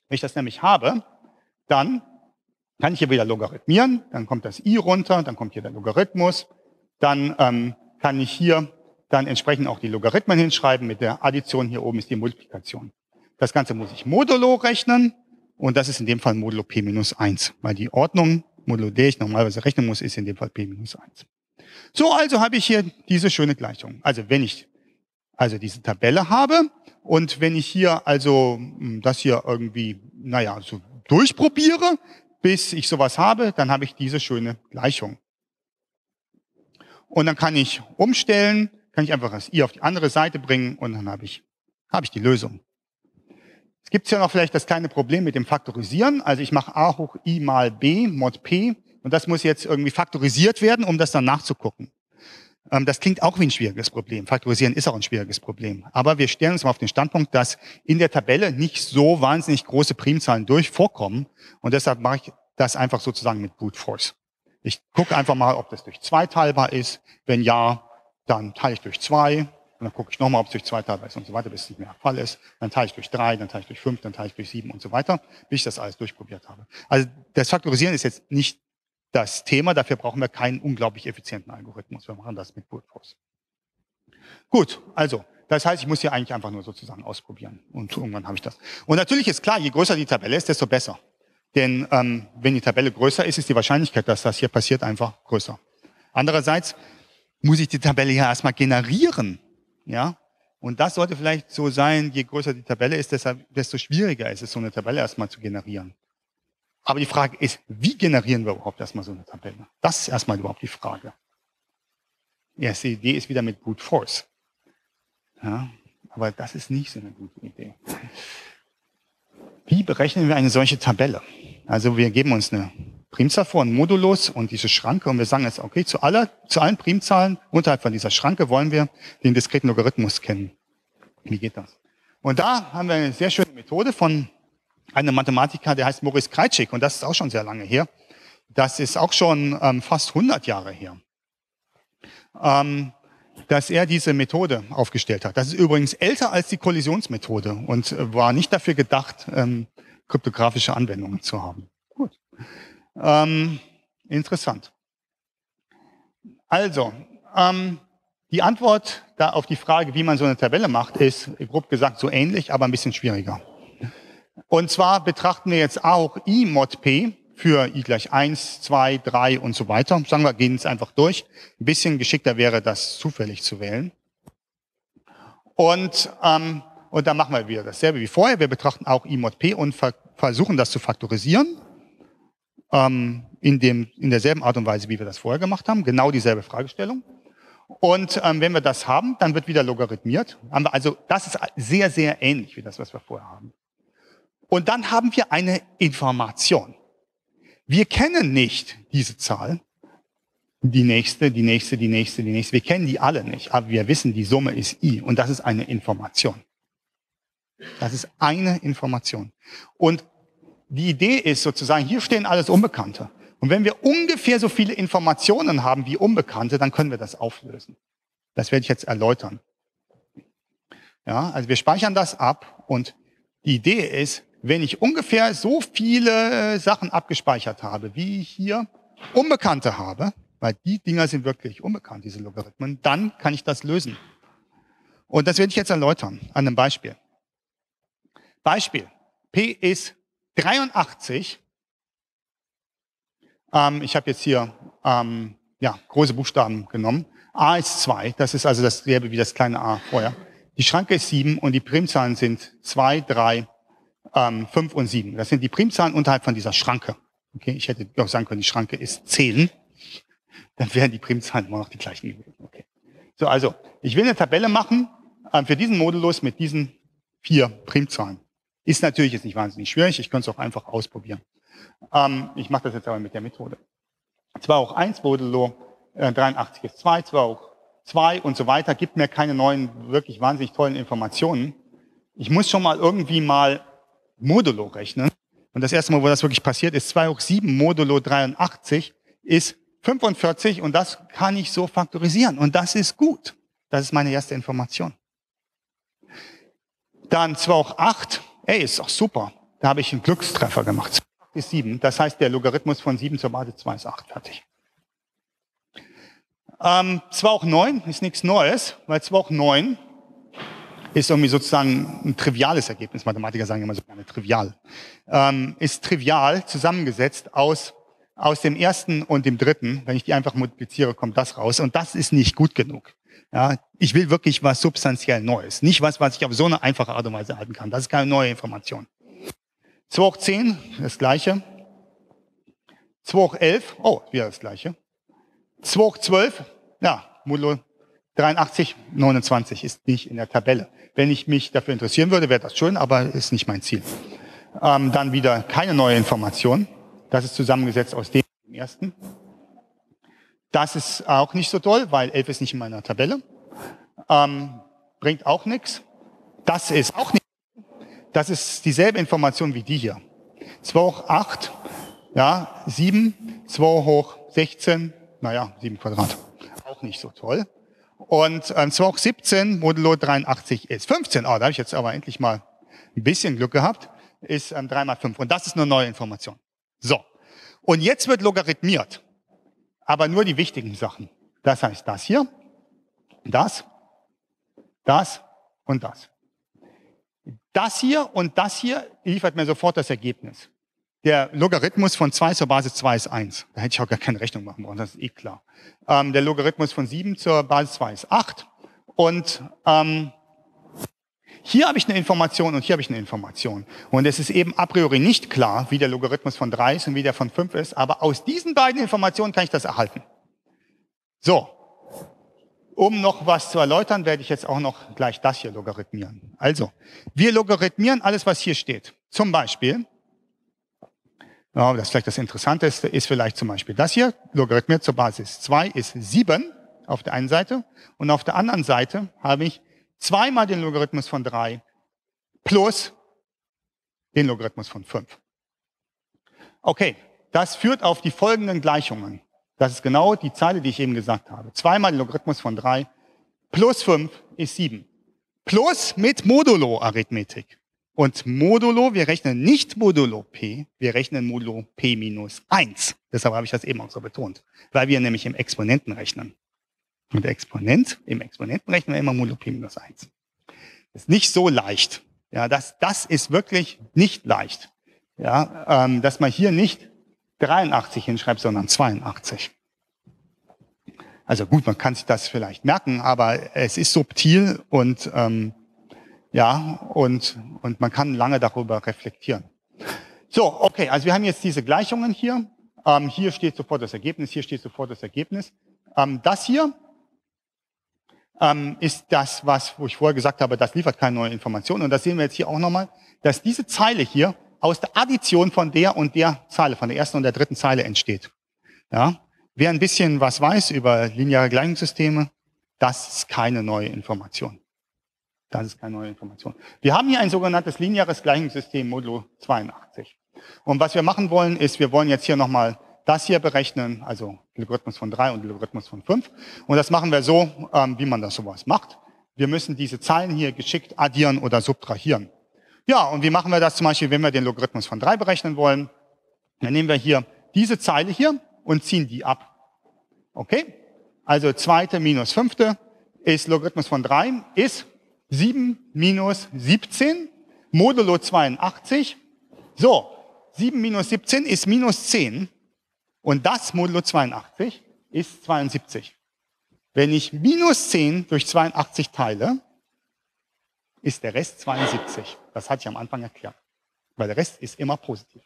Wenn ich das nämlich habe, dann kann ich hier wieder logarithmieren, dann kommt das i runter, dann kommt hier der Logarithmus, dann kann ich hier dann entsprechend auch die Logarithmen hinschreiben, mit der Addition hier oben ist die Multiplikation. Das Ganze muss ich modulo rechnen und das ist in dem Fall modulo p minus 1, weil die Ordnung, modulo d ich normalerweise rechnen muss, ist in dem Fall p minus 1. So, also habe ich hier diese schöne Gleichung. Also wenn ich also diese Tabelle habe und wenn ich hier also das hier irgendwie, naja, so durchprobiere, bis ich sowas habe, dann habe ich diese schöne Gleichung. Und dann kann ich umstellen, kann ich einfach das i auf die andere Seite bringen und dann habe ich die Lösung. Es gibt ja noch vielleicht das kleine Problem mit dem Faktorisieren. Also ich mache a hoch i mal b mod p und das muss jetzt irgendwie faktorisiert werden, um das dann nachzugucken. Das klingt auch wie ein schwieriges Problem. Faktorisieren ist auch ein schwieriges Problem. Aber wir stellen uns mal auf den Standpunkt, dass in der Tabelle nicht so wahnsinnig große Primzahlen vorkommen und deshalb mache ich das einfach sozusagen mit Brute Force. Ich gucke einfach mal, ob das durch 2 teilbar ist. Wenn ja, dann teile ich durch 2. Und dann gucke ich nochmal, ob es durch 2 teilbar ist und so weiter, bis es nicht mehr der Fall ist. Dann teile ich durch 3, dann teile ich durch 5, dann teile ich durch 7 und so weiter, bis ich das alles durchprobiert habe. Also das Faktorisieren ist jetzt nicht das Thema, dafür brauchen wir keinen unglaublich effizienten Algorithmus. Wir machen das mit Brute Force. Gut, also das heißt, ich muss hier eigentlich einfach nur sozusagen ausprobieren und irgendwann habe ich das. Und natürlich ist klar, je größer die Tabelle ist, desto besser. Denn wenn die Tabelle größer ist, ist die Wahrscheinlichkeit, dass das hier passiert, einfach größer. Andererseits muss ich die Tabelle ja erstmal generieren. Ja? Und das sollte vielleicht so sein, je größer die Tabelle ist, desto schwieriger ist es, so eine Tabelle erstmal zu generieren. Aber die Frage ist, wie generieren wir überhaupt erstmal so eine Tabelle? Das ist erstmal überhaupt die Frage. Die erste Idee ist wieder mit Brute Force. Ja? Aber das ist nicht so eine gute Idee. Wie berechnen wir eine solche Tabelle? Also wir geben uns eine Primzahl vor, einen Modulus und diese Schranke und wir sagen jetzt, okay, zu allen Primzahlen unterhalb von dieser Schranke wollen wir den diskreten Logarithmus kennen. Wie geht das? Und da haben wir eine sehr schöne Methode von einem Mathematiker, der heißt Maurice Krajcik und das ist auch schon sehr lange her. Das ist auch schon fast 100 Jahre her, dass er diese Methode aufgestellt hat. Das ist übrigens älter als die Kollisionsmethode und war nicht dafür gedacht, kryptografische Anwendungen zu haben. Gut. Interessant. Also, die Antwort da auf die Frage, wie man so eine Tabelle macht, ist grob gesagt so ähnlich, aber ein bisschen schwieriger. Und zwar betrachten wir jetzt a hoch i mod p für i gleich 1, 2, 3 und so weiter. Sagen wir, gehen es einfach durch. Ein bisschen geschickter wäre das zufällig zu wählen. Und dann machen wir wieder dasselbe wie vorher. Wir betrachten auch i mod p und versuchen das zu faktorisieren. In derselben Art und Weise, wie wir das vorher gemacht haben. Genau dieselbe Fragestellung. Und wenn wir das haben, dann wird wieder logarithmiert. Also das ist sehr, sehr ähnlich wie das, was wir vorher haben. Und dann haben wir eine Information. Wir kennen nicht diese Zahl, die nächste, die nächste, die nächste, die nächste. Wir kennen die alle nicht, aber wir wissen, die Summe ist i und das ist eine Information. Das ist eine Information. Und die Idee ist sozusagen, hier stehen alles Unbekannte. Und wenn wir ungefähr so viele Informationen haben wie Unbekannte, dann können wir das auflösen. Das werde ich jetzt erläutern. Ja, also wir speichern das ab und die Idee ist, wenn ich ungefähr so viele Sachen abgespeichert habe, wie ich hier Unbekannte habe, weil die Dinger sind wirklich unbekannt, diese Logarithmen, dann kann ich das lösen. Und das werde ich jetzt erläutern an einem Beispiel. Beispiel. P ist 83. Ich habe jetzt hier große Buchstaben genommen. A ist 2, das ist also dasselbe wie das kleine a vorher. Die Schranke ist 7 und die Primzahlen sind 2, 3, 5 und 7. Das sind die Primzahlen unterhalb von dieser Schranke. Okay, ich hätte auch sagen können, die Schranke ist 10. Dann wären die Primzahlen immer noch die gleichen gewesen. Okay. So, also, ich will eine Tabelle machen für diesen Modulus mit diesen 4 Primzahlen. Ist natürlich jetzt nicht wahnsinnig schwierig, ich könnte es auch einfach ausprobieren. Ich mache das jetzt aber mit der Methode. 2 hoch 1 modulo 83 ist 2, 2 hoch 2 und so weiter, gibt mir keine neuen, wirklich wahnsinnig tollen Informationen. Ich muss schon mal irgendwie mal modulo rechnen. Und das erste Mal, wo das wirklich passiert, ist 2 hoch 7 modulo 83 ist 45 und das kann ich so faktorisieren. Und das ist gut. Das ist meine erste Information. Dann 2 hoch 8, ist doch super. Da habe ich einen Glückstreffer gemacht. 2 hoch 8 ist 7. Das heißt, der Logarithmus von 7 zur Basis 2 ist 8. Fertig. 2 hoch 9 ist nichts Neues, weil 2 hoch 9 ist irgendwie sozusagen ein triviales Ergebnis. Mathematiker sagen immer so gerne trivial. Ist trivial zusammengesetzt aus dem ersten und dem dritten. Wenn ich die einfach multipliziere, kommt das raus. Und das ist nicht gut genug. Ja, ich will wirklich was substanziell Neues. Nicht was ich auf so eine einfache Art und Weise erhalten kann. Das ist keine neue Information. 2 hoch 10, das gleiche. 2 hoch 11, oh, wieder das gleiche. 2 hoch 12, ja, modulo 83, 29 ist nicht in der Tabelle. Wenn ich mich dafür interessieren würde, wäre das schön, aber ist nicht mein Ziel. Dann wieder keine neue Information. Das ist zusammengesetzt aus dem ersten. Das ist auch nicht so toll, weil 11 ist nicht in meiner Tabelle. Bringt auch nichts. Das ist auch nicht. Das ist dieselbe Information wie die hier. 2 hoch 8, ja, 7, 2 hoch 16, naja, 7 Quadrat. Auch nicht so toll. Und 2 hoch 17, modulo 83 ist 15. Oh, da habe ich jetzt aber endlich mal ein bisschen Glück gehabt. Ist 3 mal 5. Und das ist eine neue Information. So. Und jetzt wird logarithmiert. Aber nur die wichtigen Sachen. Das heißt, das hier, das und das. Das hier und das hier liefert mir sofort das Ergebnis. Der Logarithmus von 2 zur Basis 2 ist 1. Da hätte ich auch gar keine Rechnung machen brauchen, das ist eh klar. Der Logarithmus von 7 zur Basis 2 ist 8. Und hier habe ich eine Information und hier habe ich eine Information. Und es ist eben a priori nicht klar, wie der Logarithmus von 3 ist und wie der von 5 ist. Aber aus diesen beiden Informationen kann ich das erhalten. So. Um noch was zu erläutern, werde ich jetzt auch noch gleich das hier logarithmieren. Also, wir logarithmieren alles, was hier steht. Zum Beispiel, ja, das ist vielleicht das Interessanteste, ist vielleicht zum Beispiel das hier. Logarithmiert zur Basis 2 ist 7 auf der einen Seite. Und auf der anderen Seite habe ich 2 mal den Logarithmus von 3 plus den Logarithmus von 5. Okay, das führt auf die folgenden Gleichungen. Das ist genau die Zeile, die ich eben gesagt habe. 2 mal den Logarithmus von 3 plus 5 ist 7. Plus mit Modulo-Arithmetik. Und Modulo, wir rechnen nicht Modulo P, wir rechnen Modulo P minus 1. Deshalb habe ich das eben auch so betont. Weil wir nämlich im Exponenten rechnen. Und der Exponent, im Exponenten rechnen wir immer Modulo P minus 1. Das ist nicht so leicht. Ja, das ist wirklich nicht leicht. Ja, dass man hier nicht 83 hinschreibt, sondern 82. Also gut, man kann sich das vielleicht merken, aber es ist subtil und und man kann lange darüber reflektieren. So, okay, also wir haben jetzt diese Gleichungen hier. Hier steht sofort das Ergebnis, hier steht sofort das Ergebnis. Das hier ist das, wo ich vorher gesagt habe, das liefert keine neue Information. Und das sehen wir jetzt hier auch nochmal, dass diese Zeile hier aus der Addition von der und der Zeile, von der ersten und der dritten Zeile entsteht. Ja? Wer ein bisschen was weiß über lineare Gleichungssysteme, das ist keine neue Information. Das ist keine neue Information. Wir haben hier ein sogenanntes lineares Gleichungssystem modulo 82. Und was wir machen wollen, ist, wir wollen jetzt hier nochmal das hier berechnen, also Logarithmus von 3 und Logarithmus von 5. Und das machen wir so, wie man das sowas macht. Wir müssen diese Zahlen hier geschickt addieren oder subtrahieren. Ja, und wie machen wir das zum Beispiel, wenn wir den Logarithmus von 3 berechnen wollen? Dann nehmen wir hier diese Zeile hier und ziehen die ab. Okay? Also zweite minus fünfte ist Logarithmus von 3, ist 7 minus 17, modulo 82. So, 7 minus 17 ist minus 10. Und das modulo 82 ist 72. Wenn ich minus 10 durch 82 teile, ist der Rest 72. Das hatte ich am Anfang erklärt. Weil der Rest ist immer positiv.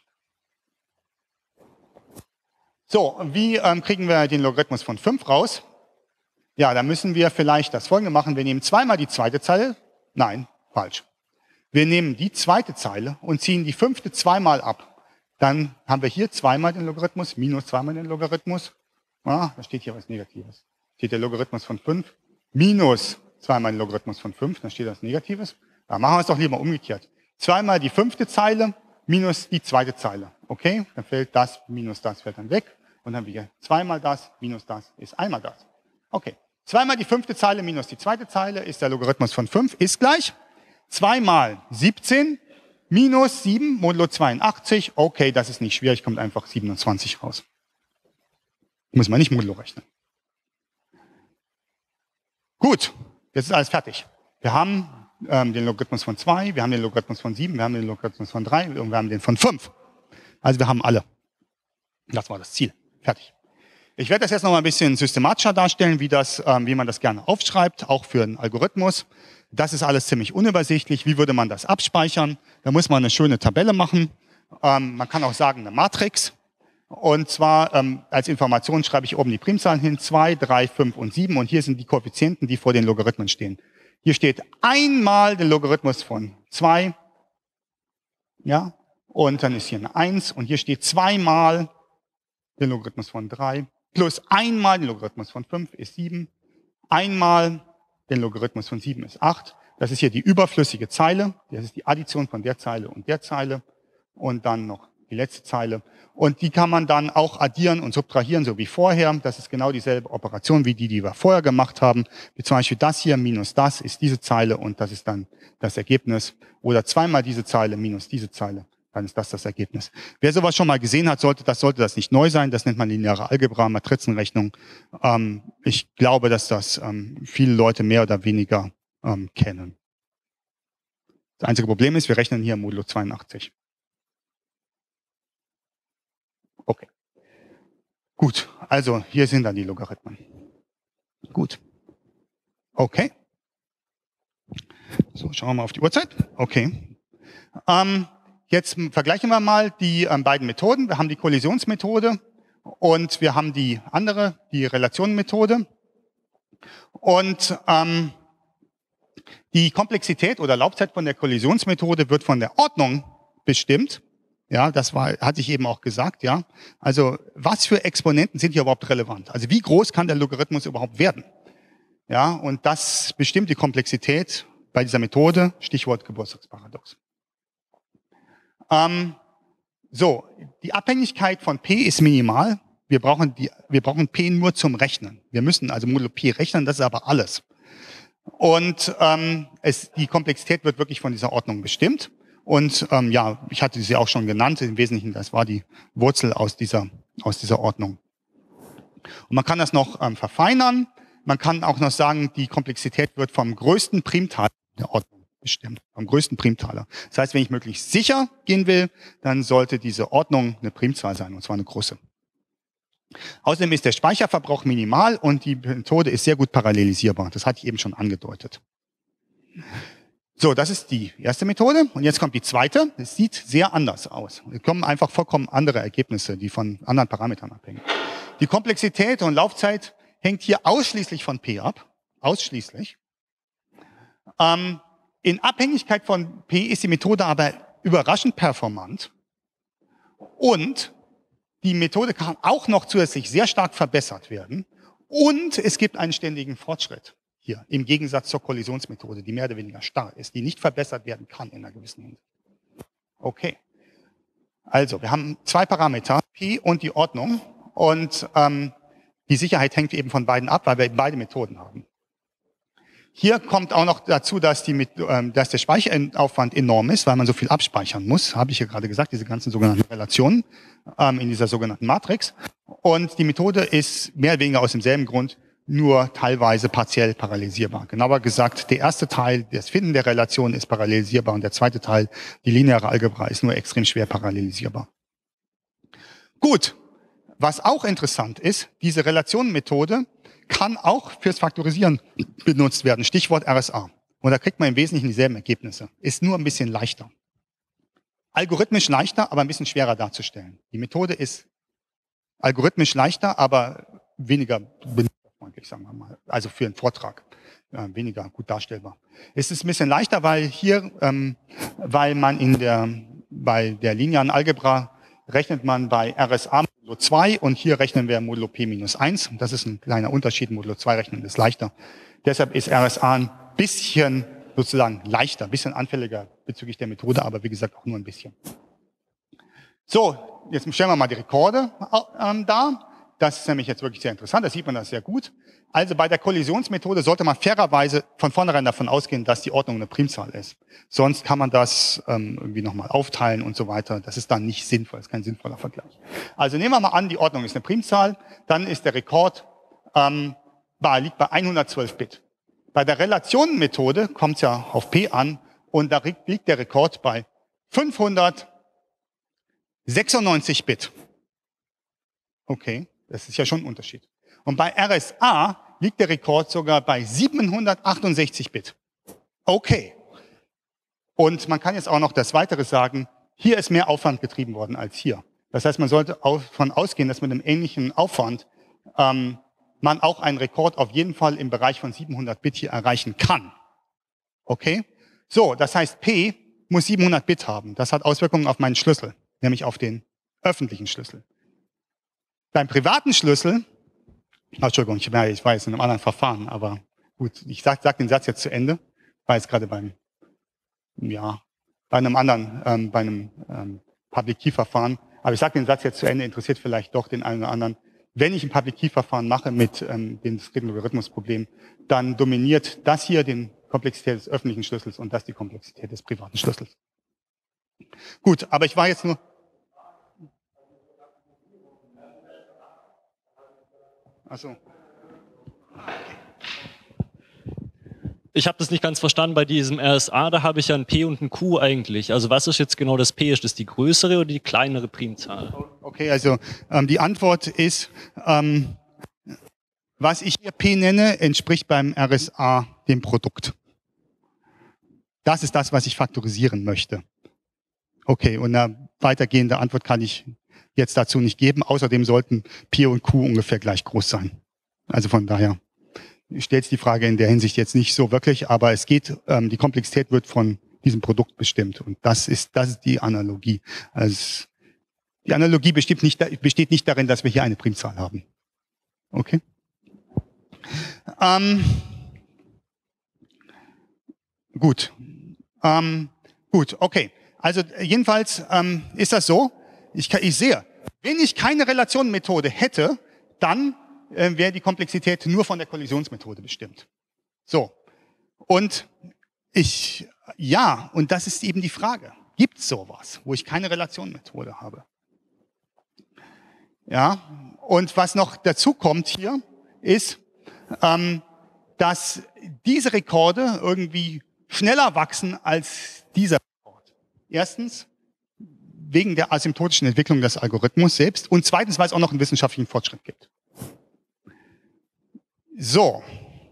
So, wie kriegen wir den Logarithmus von 5 raus? Ja, da müssen wir vielleicht das Folgende machen. Wir nehmen zweimal die zweite Zeile. Nein, falsch. Wir nehmen die zweite Zeile und ziehen die fünfte zweimal ab. Dann haben wir hier zweimal den Logarithmus, minus zweimal den Logarithmus. Ah, da steht hier was Negatives. Steht der Logarithmus von 5, minus zweimal den Logarithmus von 5, dann steht das Negatives. Da machen wir es doch lieber umgekehrt. Zweimal die fünfte Zeile, minus die zweite Zeile. Okay, dann fällt das, minus das fällt dann weg. Und dann wieder zweimal das, minus das ist einmal das. Okay, zweimal die fünfte Zeile minus die zweite Zeile ist der Logarithmus von 5, ist gleich 2 mal 17 Minus 7 modulo 82, okay, das ist nicht schwierig, kommt einfach 27 raus. Muss man nicht modulo rechnen. Gut, jetzt ist alles fertig. Wir haben den Logarithmus von 2, wir haben den Logarithmus von 7, wir haben den Logarithmus von 3 und wir haben den von 5. Also wir haben alle. Das war das Ziel. Fertig. Ich werde das jetzt noch mal ein bisschen systematischer darstellen, wie man das gerne aufschreibt, auch für einen Algorithmus. Das ist alles ziemlich unübersichtlich. Wie würde man das abspeichern? Da muss man eine schöne Tabelle machen. Man kann auch sagen, eine Matrix. Und zwar als Information schreibe ich oben die Primzahlen hin, 2, 3, 5 und 7. Und hier sind die Koeffizienten, die vor den Logarithmen stehen. Hier steht einmal der Logarithmus von 2. Ja, und dann ist hier eine 1. Und hier steht zweimal der Logarithmus von 3. Plus einmal den Logarithmus von 5 ist 7. Einmal den Logarithmus von 7 ist 8. Das ist hier die überflüssige Zeile. Das ist die Addition von der Zeile und der Zeile. Und dann noch die letzte Zeile. Und die kann man dann auch addieren und subtrahieren, so wie vorher. Das ist genau dieselbe Operation wie die wir vorher gemacht haben. Wie zum Beispiel das hier minus das ist diese Zeile und das ist dann das Ergebnis. Oder zweimal diese Zeile minus diese Zeile. Dann ist das Ergebnis. Wer sowas schon mal gesehen hat, sollte das nicht neu sein. Das nennt man lineare Algebra, Matrizenrechnung. Ich glaube, dass das viele Leute mehr oder weniger kennen. Das einzige Problem ist, wir rechnen hier modulo 82. Okay. Gut, also hier sind dann die Logarithmen. Gut. Okay. So, schauen wir mal auf die Uhrzeit. Okay. Jetzt vergleichen wir mal die beiden Methoden. Wir haben die Kollisionsmethode und wir haben die andere, die Relationenmethode. Und die Komplexität oder Laufzeit von der Kollisionsmethode wird von der Ordnung bestimmt. Ja, hatte ich eben auch gesagt, ja. Also, was für Exponenten sind hier überhaupt relevant? Also, wie groß kann der Logarithmus überhaupt werden? Ja, und das bestimmt die Komplexität bei dieser Methode, Stichwort Geburtstagsparadox. So, die Abhängigkeit von P ist minimal. Wir brauchen P nur zum Rechnen. Wir müssen also modulo P rechnen, das ist aber alles. Und die Komplexität wird wirklich von dieser Ordnung bestimmt. Und ja, ich hatte sie auch schon genannt. Im Wesentlichen, das war die Wurzel aus dieser Ordnung. Und man kann das noch verfeinern. Man kann auch noch sagen, die Komplexität wird vom größten Primtal der Ordnung bestimmt, vom größten Primtaler. Das heißt, wenn ich möglichst sicher gehen will, dann sollte diese Ordnung eine Primzahl sein, und zwar eine große. Außerdem ist der Speicherverbrauch minimal und die Methode ist sehr gut parallelisierbar. Das hatte ich eben schon angedeutet. So, das ist die erste Methode. Und jetzt kommt die zweite. Es sieht sehr anders aus. Es kommen einfach vollkommen andere Ergebnisse, die von anderen Parametern abhängen. Die Komplexität und Laufzeit hängt hier ausschließlich von P ab. Ausschließlich. In Abhängigkeit von P ist die Methode aber überraschend performant. Und die Methode kann auch noch zusätzlich sehr stark verbessert werden. Und es gibt einen ständigen Fortschritt hier, im Gegensatz zur Kollisionsmethode, die mehr oder weniger starr ist, die nicht verbessert werden kann in einer gewissen Hinsicht. Okay. Also, wir haben zwei Parameter, P und die Ordnung. Und die Sicherheit hängt eben von beiden ab, weil wir eben beide Methoden haben. Hier kommt auch noch dazu, dass der Speicheraufwand enorm ist, weil man so viel abspeichern muss. Habe ich ja gerade gesagt, diese ganzen sogenannten Relationen in dieser sogenannten Matrix. Und die Methode ist mehr oder weniger aus demselben Grund nur teilweise partiell parallelisierbar. Genauer gesagt, der erste Teil, das Finden der Relation, ist parallelisierbar und der zweite Teil, die lineare Algebra, ist nur extrem schwer parallelisierbar. Gut, was auch interessant ist, diese Relationenmethode kann auch fürs Faktorisieren benutzt werden. Stichwort RSA. Und da kriegt man im Wesentlichen dieselben Ergebnisse. Ist nur ein bisschen leichter. Algorithmisch leichter, aber ein bisschen schwerer darzustellen. Die Methode ist algorithmisch leichter, aber weniger benutzerfreundlich, sagen wir mal. Also für einen Vortrag weniger gut darstellbar. Es ist ein bisschen leichter, weil man bei der linearen Algebra rechnet man bei RSA modulo 2 und hier rechnen wir modulo P minus 1. Das ist ein kleiner Unterschied. Modulo 2 rechnen ist leichter. Deshalb ist RSA ein bisschen sozusagen leichter, ein bisschen anfälliger bezüglich der Methode, aber wie gesagt auch nur ein bisschen. So, jetzt stellen wir mal die Rekorde dar. Das ist nämlich jetzt wirklich sehr interessant, da sieht man das sehr gut. Also bei der Kollisionsmethode sollte man fairerweise von vornherein davon ausgehen, dass die Ordnung eine Primzahl ist. Sonst kann man das irgendwie nochmal aufteilen und so weiter. Das ist dann nicht sinnvoll, das ist kein sinnvoller Vergleich. Also nehmen wir mal an, die Ordnung ist eine Primzahl, dann ist der Rekord liegt bei 112 Bit. Bei der Relationenmethode kommt es ja auf P an und da liegt der Rekord bei 596 Bit. Okay, das ist ja schon ein Unterschied. Und bei RSA liegt der Rekord sogar bei 768 Bit. Okay. Und man kann jetzt auch noch das Weitere sagen, hier ist mehr Aufwand getrieben worden als hier. Das heißt, man sollte davon ausgehen, dass mit einem ähnlichen Aufwand man auch einen Rekord auf jeden Fall im Bereich von 700 Bit hier erreichen kann. Okay? So, das heißt, P muss 700 Bit haben. Das hat Auswirkungen auf meinen Schlüssel, nämlich auf den öffentlichen Schlüssel. Beim privaten Schlüssel, Entschuldigung, ich war jetzt in einem anderen Verfahren, aber gut, ich sag den Satz jetzt zu Ende, war jetzt gerade bei einem anderen, bei einem Public Key Verfahren, aber ich sage den Satz jetzt zu Ende, interessiert vielleicht doch den einen oder anderen. Wenn ich ein Public Key Verfahren mache mit dem diskreten Logarithmusproblem, dann dominiert das hier die Komplexität des öffentlichen Schlüssels und das die Komplexität des privaten Schlüssels. Gut, aber ich war jetzt nur... Achso. Ich habe das nicht ganz verstanden bei diesem RSA, da habe ich ja ein P und ein Q eigentlich. Also was ist jetzt genau das P? Ist das die größere oder die kleinere Primzahl? Okay, also die Antwort ist, was ich hier P nenne, entspricht beim RSA dem Produkt. Das ist das, was ich faktorisieren möchte. Okay, und eine weitergehende Antwort kann ich jetzt dazu nicht geben. Außerdem sollten P und Q ungefähr gleich groß sein. Also von daher stellt die Frage in der Hinsicht jetzt nicht so wirklich, aber es geht, die Komplexität wird von diesem Produkt bestimmt. Und das ist die Analogie. Also die Analogie besteht nicht darin, dass wir hier eine Primzahl haben. Okay? Gut. Gut, okay. Also jedenfalls ist das so, ich sehe, wenn ich keine Relationenmethode hätte, dann wäre die Komplexität nur von der Kollisionsmethode bestimmt. So. Und und das ist eben die Frage. Gibt es sowas, wo ich keine Relationenmethode habe? Ja. Und was noch dazu kommt hier, ist, dass diese Rekorde irgendwie schneller wachsen als dieser Rekord. Erstens, wegen der asymptotischen Entwicklung des Algorithmus selbst und zweitens, weil es auch noch einen wissenschaftlichen Fortschritt gibt. So,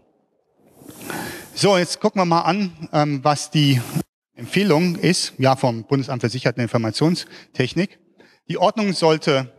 jetzt gucken wir mal an, was die Empfehlung ist, ja, vom Bundesamt für Sicherheit und Informationstechnik. Die Ordnung sollte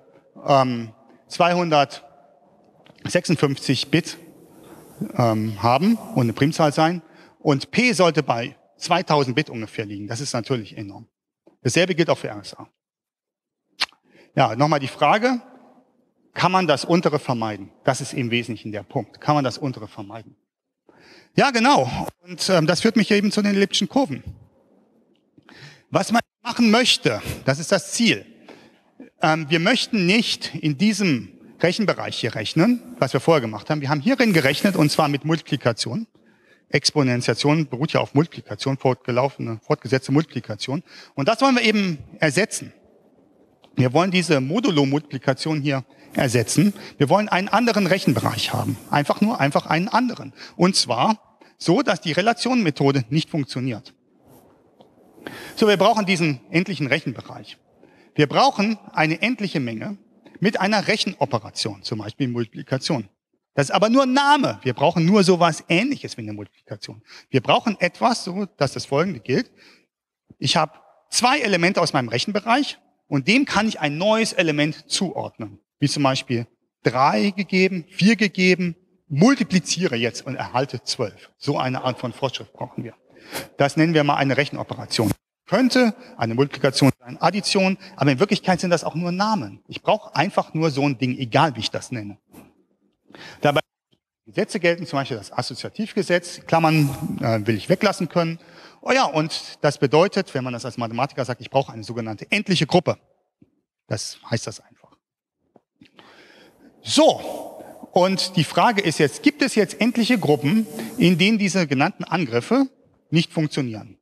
256 Bit haben und eine Primzahl sein und P sollte bei 2000 Bit ungefähr liegen. Das ist natürlich enorm. Dasselbe gilt auch für RSA. Ja, nochmal die Frage, kann man das Untere vermeiden? Das ist im Wesentlichen der Punkt. Kann man das Untere vermeiden? Ja, genau. Und das führt mich eben zu den elliptischen Kurven. Was man machen möchte, das ist das Ziel. Wir möchten nicht in diesem Rechenbereich hier rechnen, was wir vorher gemacht haben. Wir haben hierin gerechnet und zwar mit Multiplikation. Exponentiation beruht ja auf Multiplikation, fortgesetzte Multiplikation. Und das wollen wir eben ersetzen. Wir wollen diese Modulo-Multiplikation hier ersetzen. Wir wollen einen anderen Rechenbereich haben. Einfach einen anderen. Und zwar so, dass die Relationenmethode nicht funktioniert. So, wir brauchen diesen endlichen Rechenbereich. Wir brauchen eine endliche Menge mit einer Rechenoperation, zum Beispiel Multiplikation. Das ist aber nur ein Name. Wir brauchen nur sowas Ähnliches wie eine Multiplikation. Wir brauchen etwas, so dass das Folgende gilt. Ich habe 2 Elemente aus meinem Rechenbereich und dem kann ich ein neues Element zuordnen. Wie zum Beispiel 3 gegeben, 4 gegeben, multipliziere jetzt und erhalte 12. So eine Art von Fortschritt brauchen wir. Das nennen wir mal eine Rechenoperation. Könnte eine Multiplikation sein, Addition, aber in Wirklichkeit sind das auch nur Namen. Ich brauche einfach nur so ein Ding, egal wie ich das nenne. Dabei Gesetze gelten, zum Beispiel das Assoziativgesetz, Klammern will ich weglassen können. Oh ja, und das bedeutet, wenn man das als Mathematiker sagt, ich brauche eine sogenannte endliche Gruppe. Das heißt das einfach. So, und die Frage ist jetzt, gibt es jetzt endliche Gruppen, in denen diese genannten Angriffe nicht funktionieren?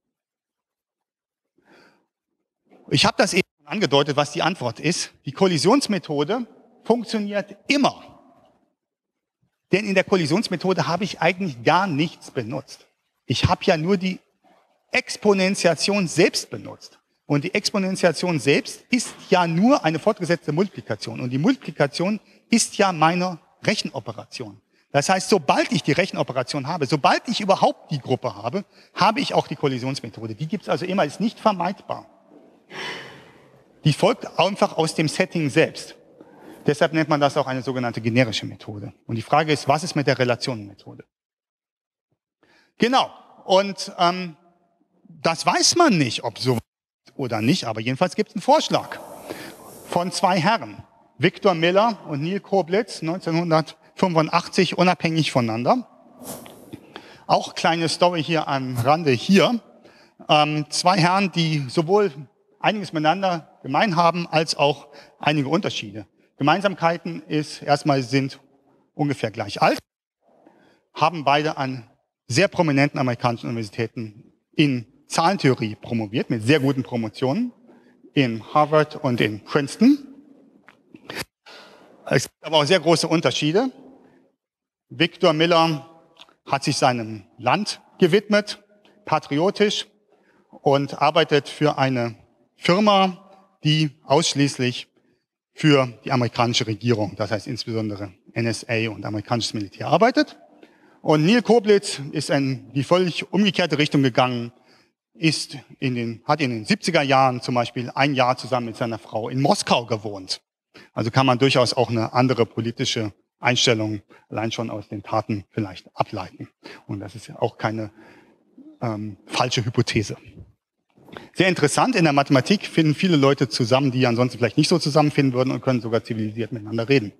Ich habe das eben angedeutet, was die Antwort ist. Die Kollisionsmethode funktioniert immer. Denn in der Kollisionsmethode habe ich eigentlich gar nichts benutzt. Ich habe ja nur die Exponentiation selbst benutzt. Und die Exponentiation selbst ist ja nur eine fortgesetzte Multiplikation. Und die Multiplikation ist ja meine Rechenoperation. Das heißt, sobald ich die Rechenoperation habe, sobald ich überhaupt die Gruppe habe, habe ich auch die Kollisionsmethode. Die gibt es also immer, ist nicht vermeidbar. Die folgt einfach aus dem Setting selbst. Deshalb nennt man das auch eine sogenannte generische Methode. Und die Frage ist, was ist mit der Relationenmethode? Genau. Und das weiß man nicht, ob so oder nicht, aber jedenfalls gibt es einen Vorschlag von zwei Herren, Victor Miller und Neil Koblitz, 1985, unabhängig voneinander. Auch kleine Story hier am Rande hier. Zwei Herren, die sowohl einiges miteinander gemein haben, als auch einige Unterschiede. Gemeinsamkeiten ist erstmal, sind ungefähr gleich alt, haben beide an sehr prominenten amerikanischen Universitäten in Zahlentheorie promoviert, mit sehr guten Promotionen, in Harvard und in Princeton. Es gibt aber auch sehr große Unterschiede. Victor Miller hat sich seinem Land gewidmet, patriotisch, und arbeitet für eine Firma, die ausschließlich für die amerikanische Regierung, das heißt insbesondere NSA und amerikanisches Militär, arbeitet. Und Neil Koblitz ist in die völlig umgekehrte Richtung gegangen, hat in den 70er Jahren zum Beispiel ein Jahr zusammen mit seiner Frau in Moskau gewohnt. Also kann man durchaus auch eine andere politische Einstellung allein schon aus den Taten vielleicht ableiten. Und das ist ja auch keine falsche Hypothese. Sehr interessant, in der Mathematik finden viele Leute zusammen, die ansonsten vielleicht nicht so zusammenfinden würden, und können sogar zivilisiert miteinander reden.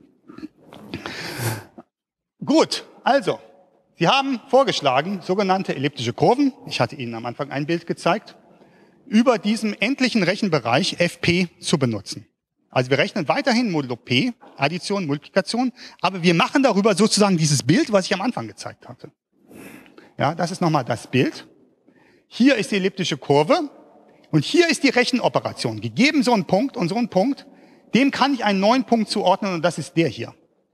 Gut, also, Sie haben vorgeschlagen, sogenannte elliptische Kurven, ich hatte Ihnen am Anfang ein Bild gezeigt, über diesem endlichen Rechenbereich fp zu benutzen. Also wir rechnen weiterhin modulo p, Addition, Multiplikation, aber wir machen darüber sozusagen dieses Bild, was ich am Anfang gezeigt hatte. Ja, das ist nochmal das Bild. Hier ist die elliptische Kurve und hier ist die Rechenoperation. Gegeben so ein Punkt und so ein Punkt, dem kann ich einen neuen Punkt zuordnen, und das ist der hier.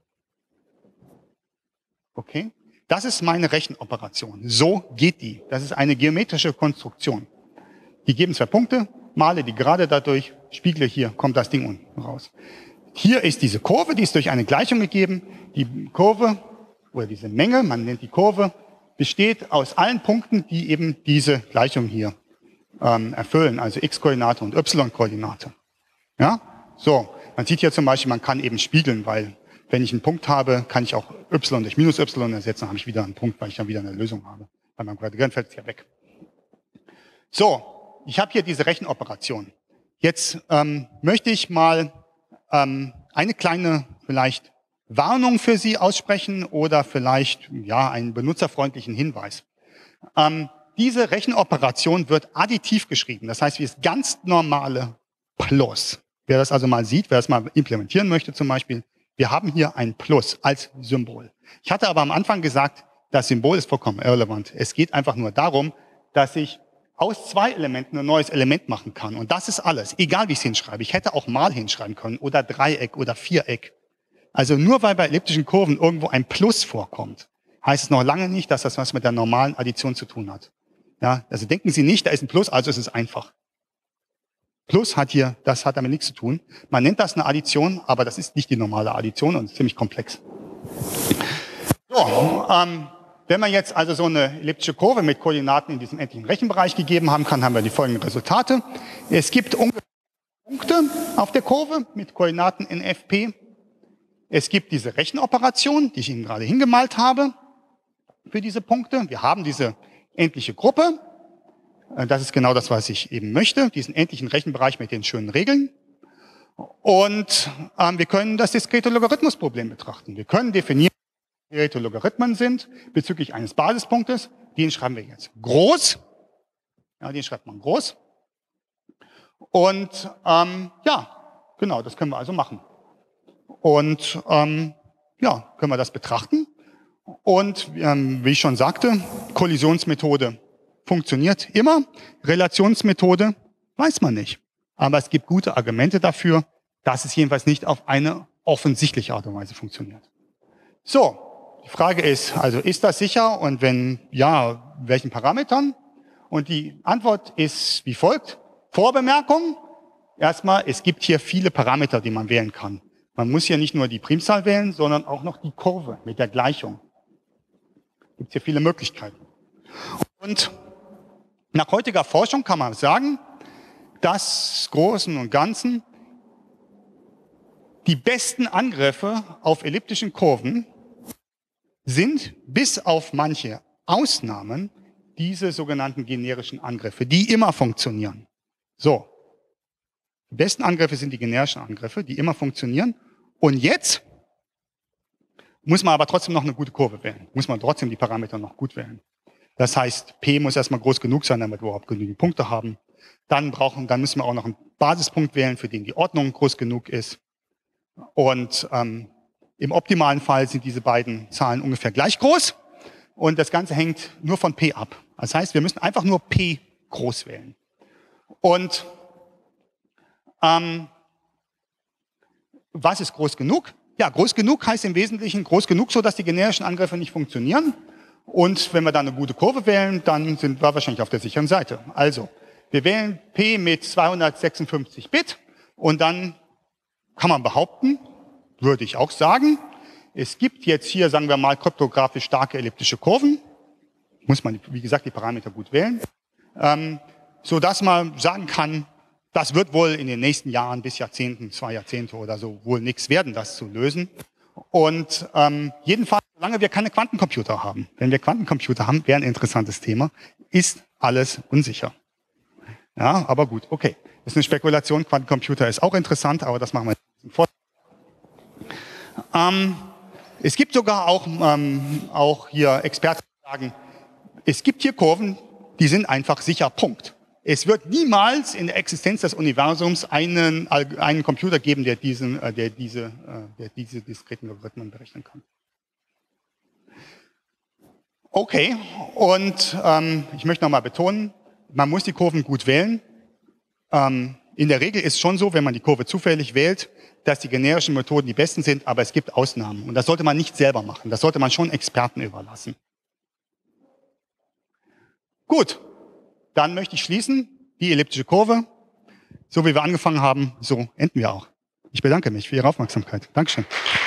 Okay? Das ist meine Rechenoperation. So geht die. Das ist eine geometrische Konstruktion. Die geben zwei Punkte, male die gerade dadurch, spiegle hier, kommt das Ding unten raus. Hier ist diese Kurve, die ist durch eine Gleichung gegeben. Die Kurve oder diese Menge, man nennt die Kurve, besteht aus allen Punkten, die eben diese Gleichung hier erfüllen, also x-Koordinate und y-Koordinate. Ja? So, man sieht hier zum Beispiel, man kann eben spiegeln, weil wenn ich einen Punkt habe, kann ich auch y durch minus y ersetzen, dann habe ich wieder einen Punkt, weil ich dann wieder eine Lösung habe. Weil beim Quadrieren fällt es ja weg. So, ich habe hier diese Rechenoperation. Jetzt möchte ich mal eine kleine vielleicht Warnung für Sie aussprechen oder vielleicht ja einen benutzerfreundlichen Hinweis. Diese Rechenoperation wird additiv geschrieben. Das heißt, wie das ganz normale Plus. Wer das also mal sieht, wer das mal implementieren möchte zum Beispiel, wir haben hier ein Plus als Symbol. Ich hatte aber am Anfang gesagt, das Symbol ist vollkommen irrelevant. Es geht einfach nur darum, dass ich aus zwei Elementen ein neues Element machen kann. Und das ist alles, egal wie ich es hinschreibe. Ich hätte auch mal hinschreiben können oder Dreieck oder Viereck. Also nur weil bei elliptischen Kurven irgendwo ein Plus vorkommt, heißt es noch lange nicht, dass das was mit der normalen Addition zu tun hat. Ja, also denken Sie nicht, da ist ein Plus, also ist es einfach. Plus hat hier, das hat damit nichts zu tun. Man nennt das eine Addition, aber das ist nicht die normale Addition und ist ziemlich komplex. So, wenn man jetzt also so eine elliptische Kurve mit Koordinaten in diesem endlichen Rechenbereich gegeben haben kann, haben wir die folgenden Resultate. Es gibt ungefähr Punkte auf der Kurve mit Koordinaten in fp. Es gibt diese Rechenoperation, die ich Ihnen gerade hingemalt habe, für diese Punkte. Wir haben diese endliche Gruppe. Das ist genau das, was ich eben möchte, diesen endlichen Rechenbereich mit den schönen Regeln. Und wir können das diskrete Logarithmusproblem betrachten. Wir können definieren, was diskrete Logarithmen sind bezüglich eines Basispunktes. Den schreiben wir jetzt groß. Ja, den schreibt man groß. Und ja, genau, das können wir also machen. Und ja, können wir das betrachten. Und wie ich schon sagte, Kollisionsmethode funktioniert immer. Relationsmethode weiß man nicht. Aber es gibt gute Argumente dafür, dass es jedenfalls nicht auf eine offensichtliche Art und Weise funktioniert. So, die Frage ist, also ist das sicher und wenn ja, welchen Parametern? Und die Antwort ist wie folgt. Vorbemerkung. Erstmal, es gibt hier viele Parameter, die man wählen kann. Man muss hier nicht nur die Primzahl wählen, sondern auch noch die Kurve mit der Gleichung. Es gibt hier viele Möglichkeiten. Und nach heutiger Forschung kann man sagen, dass im Großen und Ganzen die besten Angriffe auf elliptischen Kurven sind, bis auf manche Ausnahmen, diese sogenannten generischen Angriffe, die immer funktionieren. So. Die besten Angriffe sind die generischen Angriffe, die immer funktionieren. Und jetzt muss man aber trotzdem noch eine gute Kurve wählen. Muss man trotzdem die Parameter noch gut wählen. Das heißt, P muss erstmal groß genug sein, damit wir überhaupt genügend Punkte haben. Dann müssen wir auch noch einen Basispunkt wählen, für den die Ordnung groß genug ist. Und im optimalen Fall sind diese beiden Zahlen ungefähr gleich groß. Und das Ganze hängt nur von P ab. Das heißt, wir müssen einfach nur P groß wählen. Und was ist groß genug? Ja, groß genug heißt im Wesentlichen groß genug, so dass die generischen Angriffe nicht funktionieren. Und wenn wir dann eine gute Kurve wählen, dann sind wir wahrscheinlich auf der sicheren Seite. Also, wir wählen P mit 256 Bit und dann kann man behaupten, würde ich auch sagen, es gibt jetzt hier, sagen wir mal, kryptografisch starke elliptische Kurven. Muss man, wie gesagt, die Parameter gut wählen. So dass man sagen kann, das wird wohl in den nächsten Jahren bis Jahrzehnten, 2 Jahrzehnte oder so, wohl nichts werden, das zu lösen. Und jedenfalls, solange wir keine Quantencomputer haben, wenn wir Quantencomputer haben, wäre ein interessantes Thema, ist alles unsicher. Ja, aber gut, okay. Das ist eine Spekulation, Quantencomputer ist auch interessant, aber das machen wir nicht vor. Es gibt sogar auch hier Experten, die sagen, es gibt hier Kurven, die sind einfach sicher, Punkt. Es wird niemals in der Existenz des Universums einen Computer geben, der diese diskreten Logarithmen berechnen kann. Okay, und ich möchte nochmal betonen, man muss die Kurven gut wählen. In der Regel ist es schon so, wenn man die Kurve zufällig wählt, dass die generischen Methoden die besten sind, aber es gibt Ausnahmen. Und das sollte man nicht selber machen. Das sollte man schon Experten überlassen. Gut, dann möchte ich schließen. Die elliptische Kurve, so wie wir angefangen haben, so enden wir auch. Ich bedanke mich für Ihre Aufmerksamkeit. Dankeschön.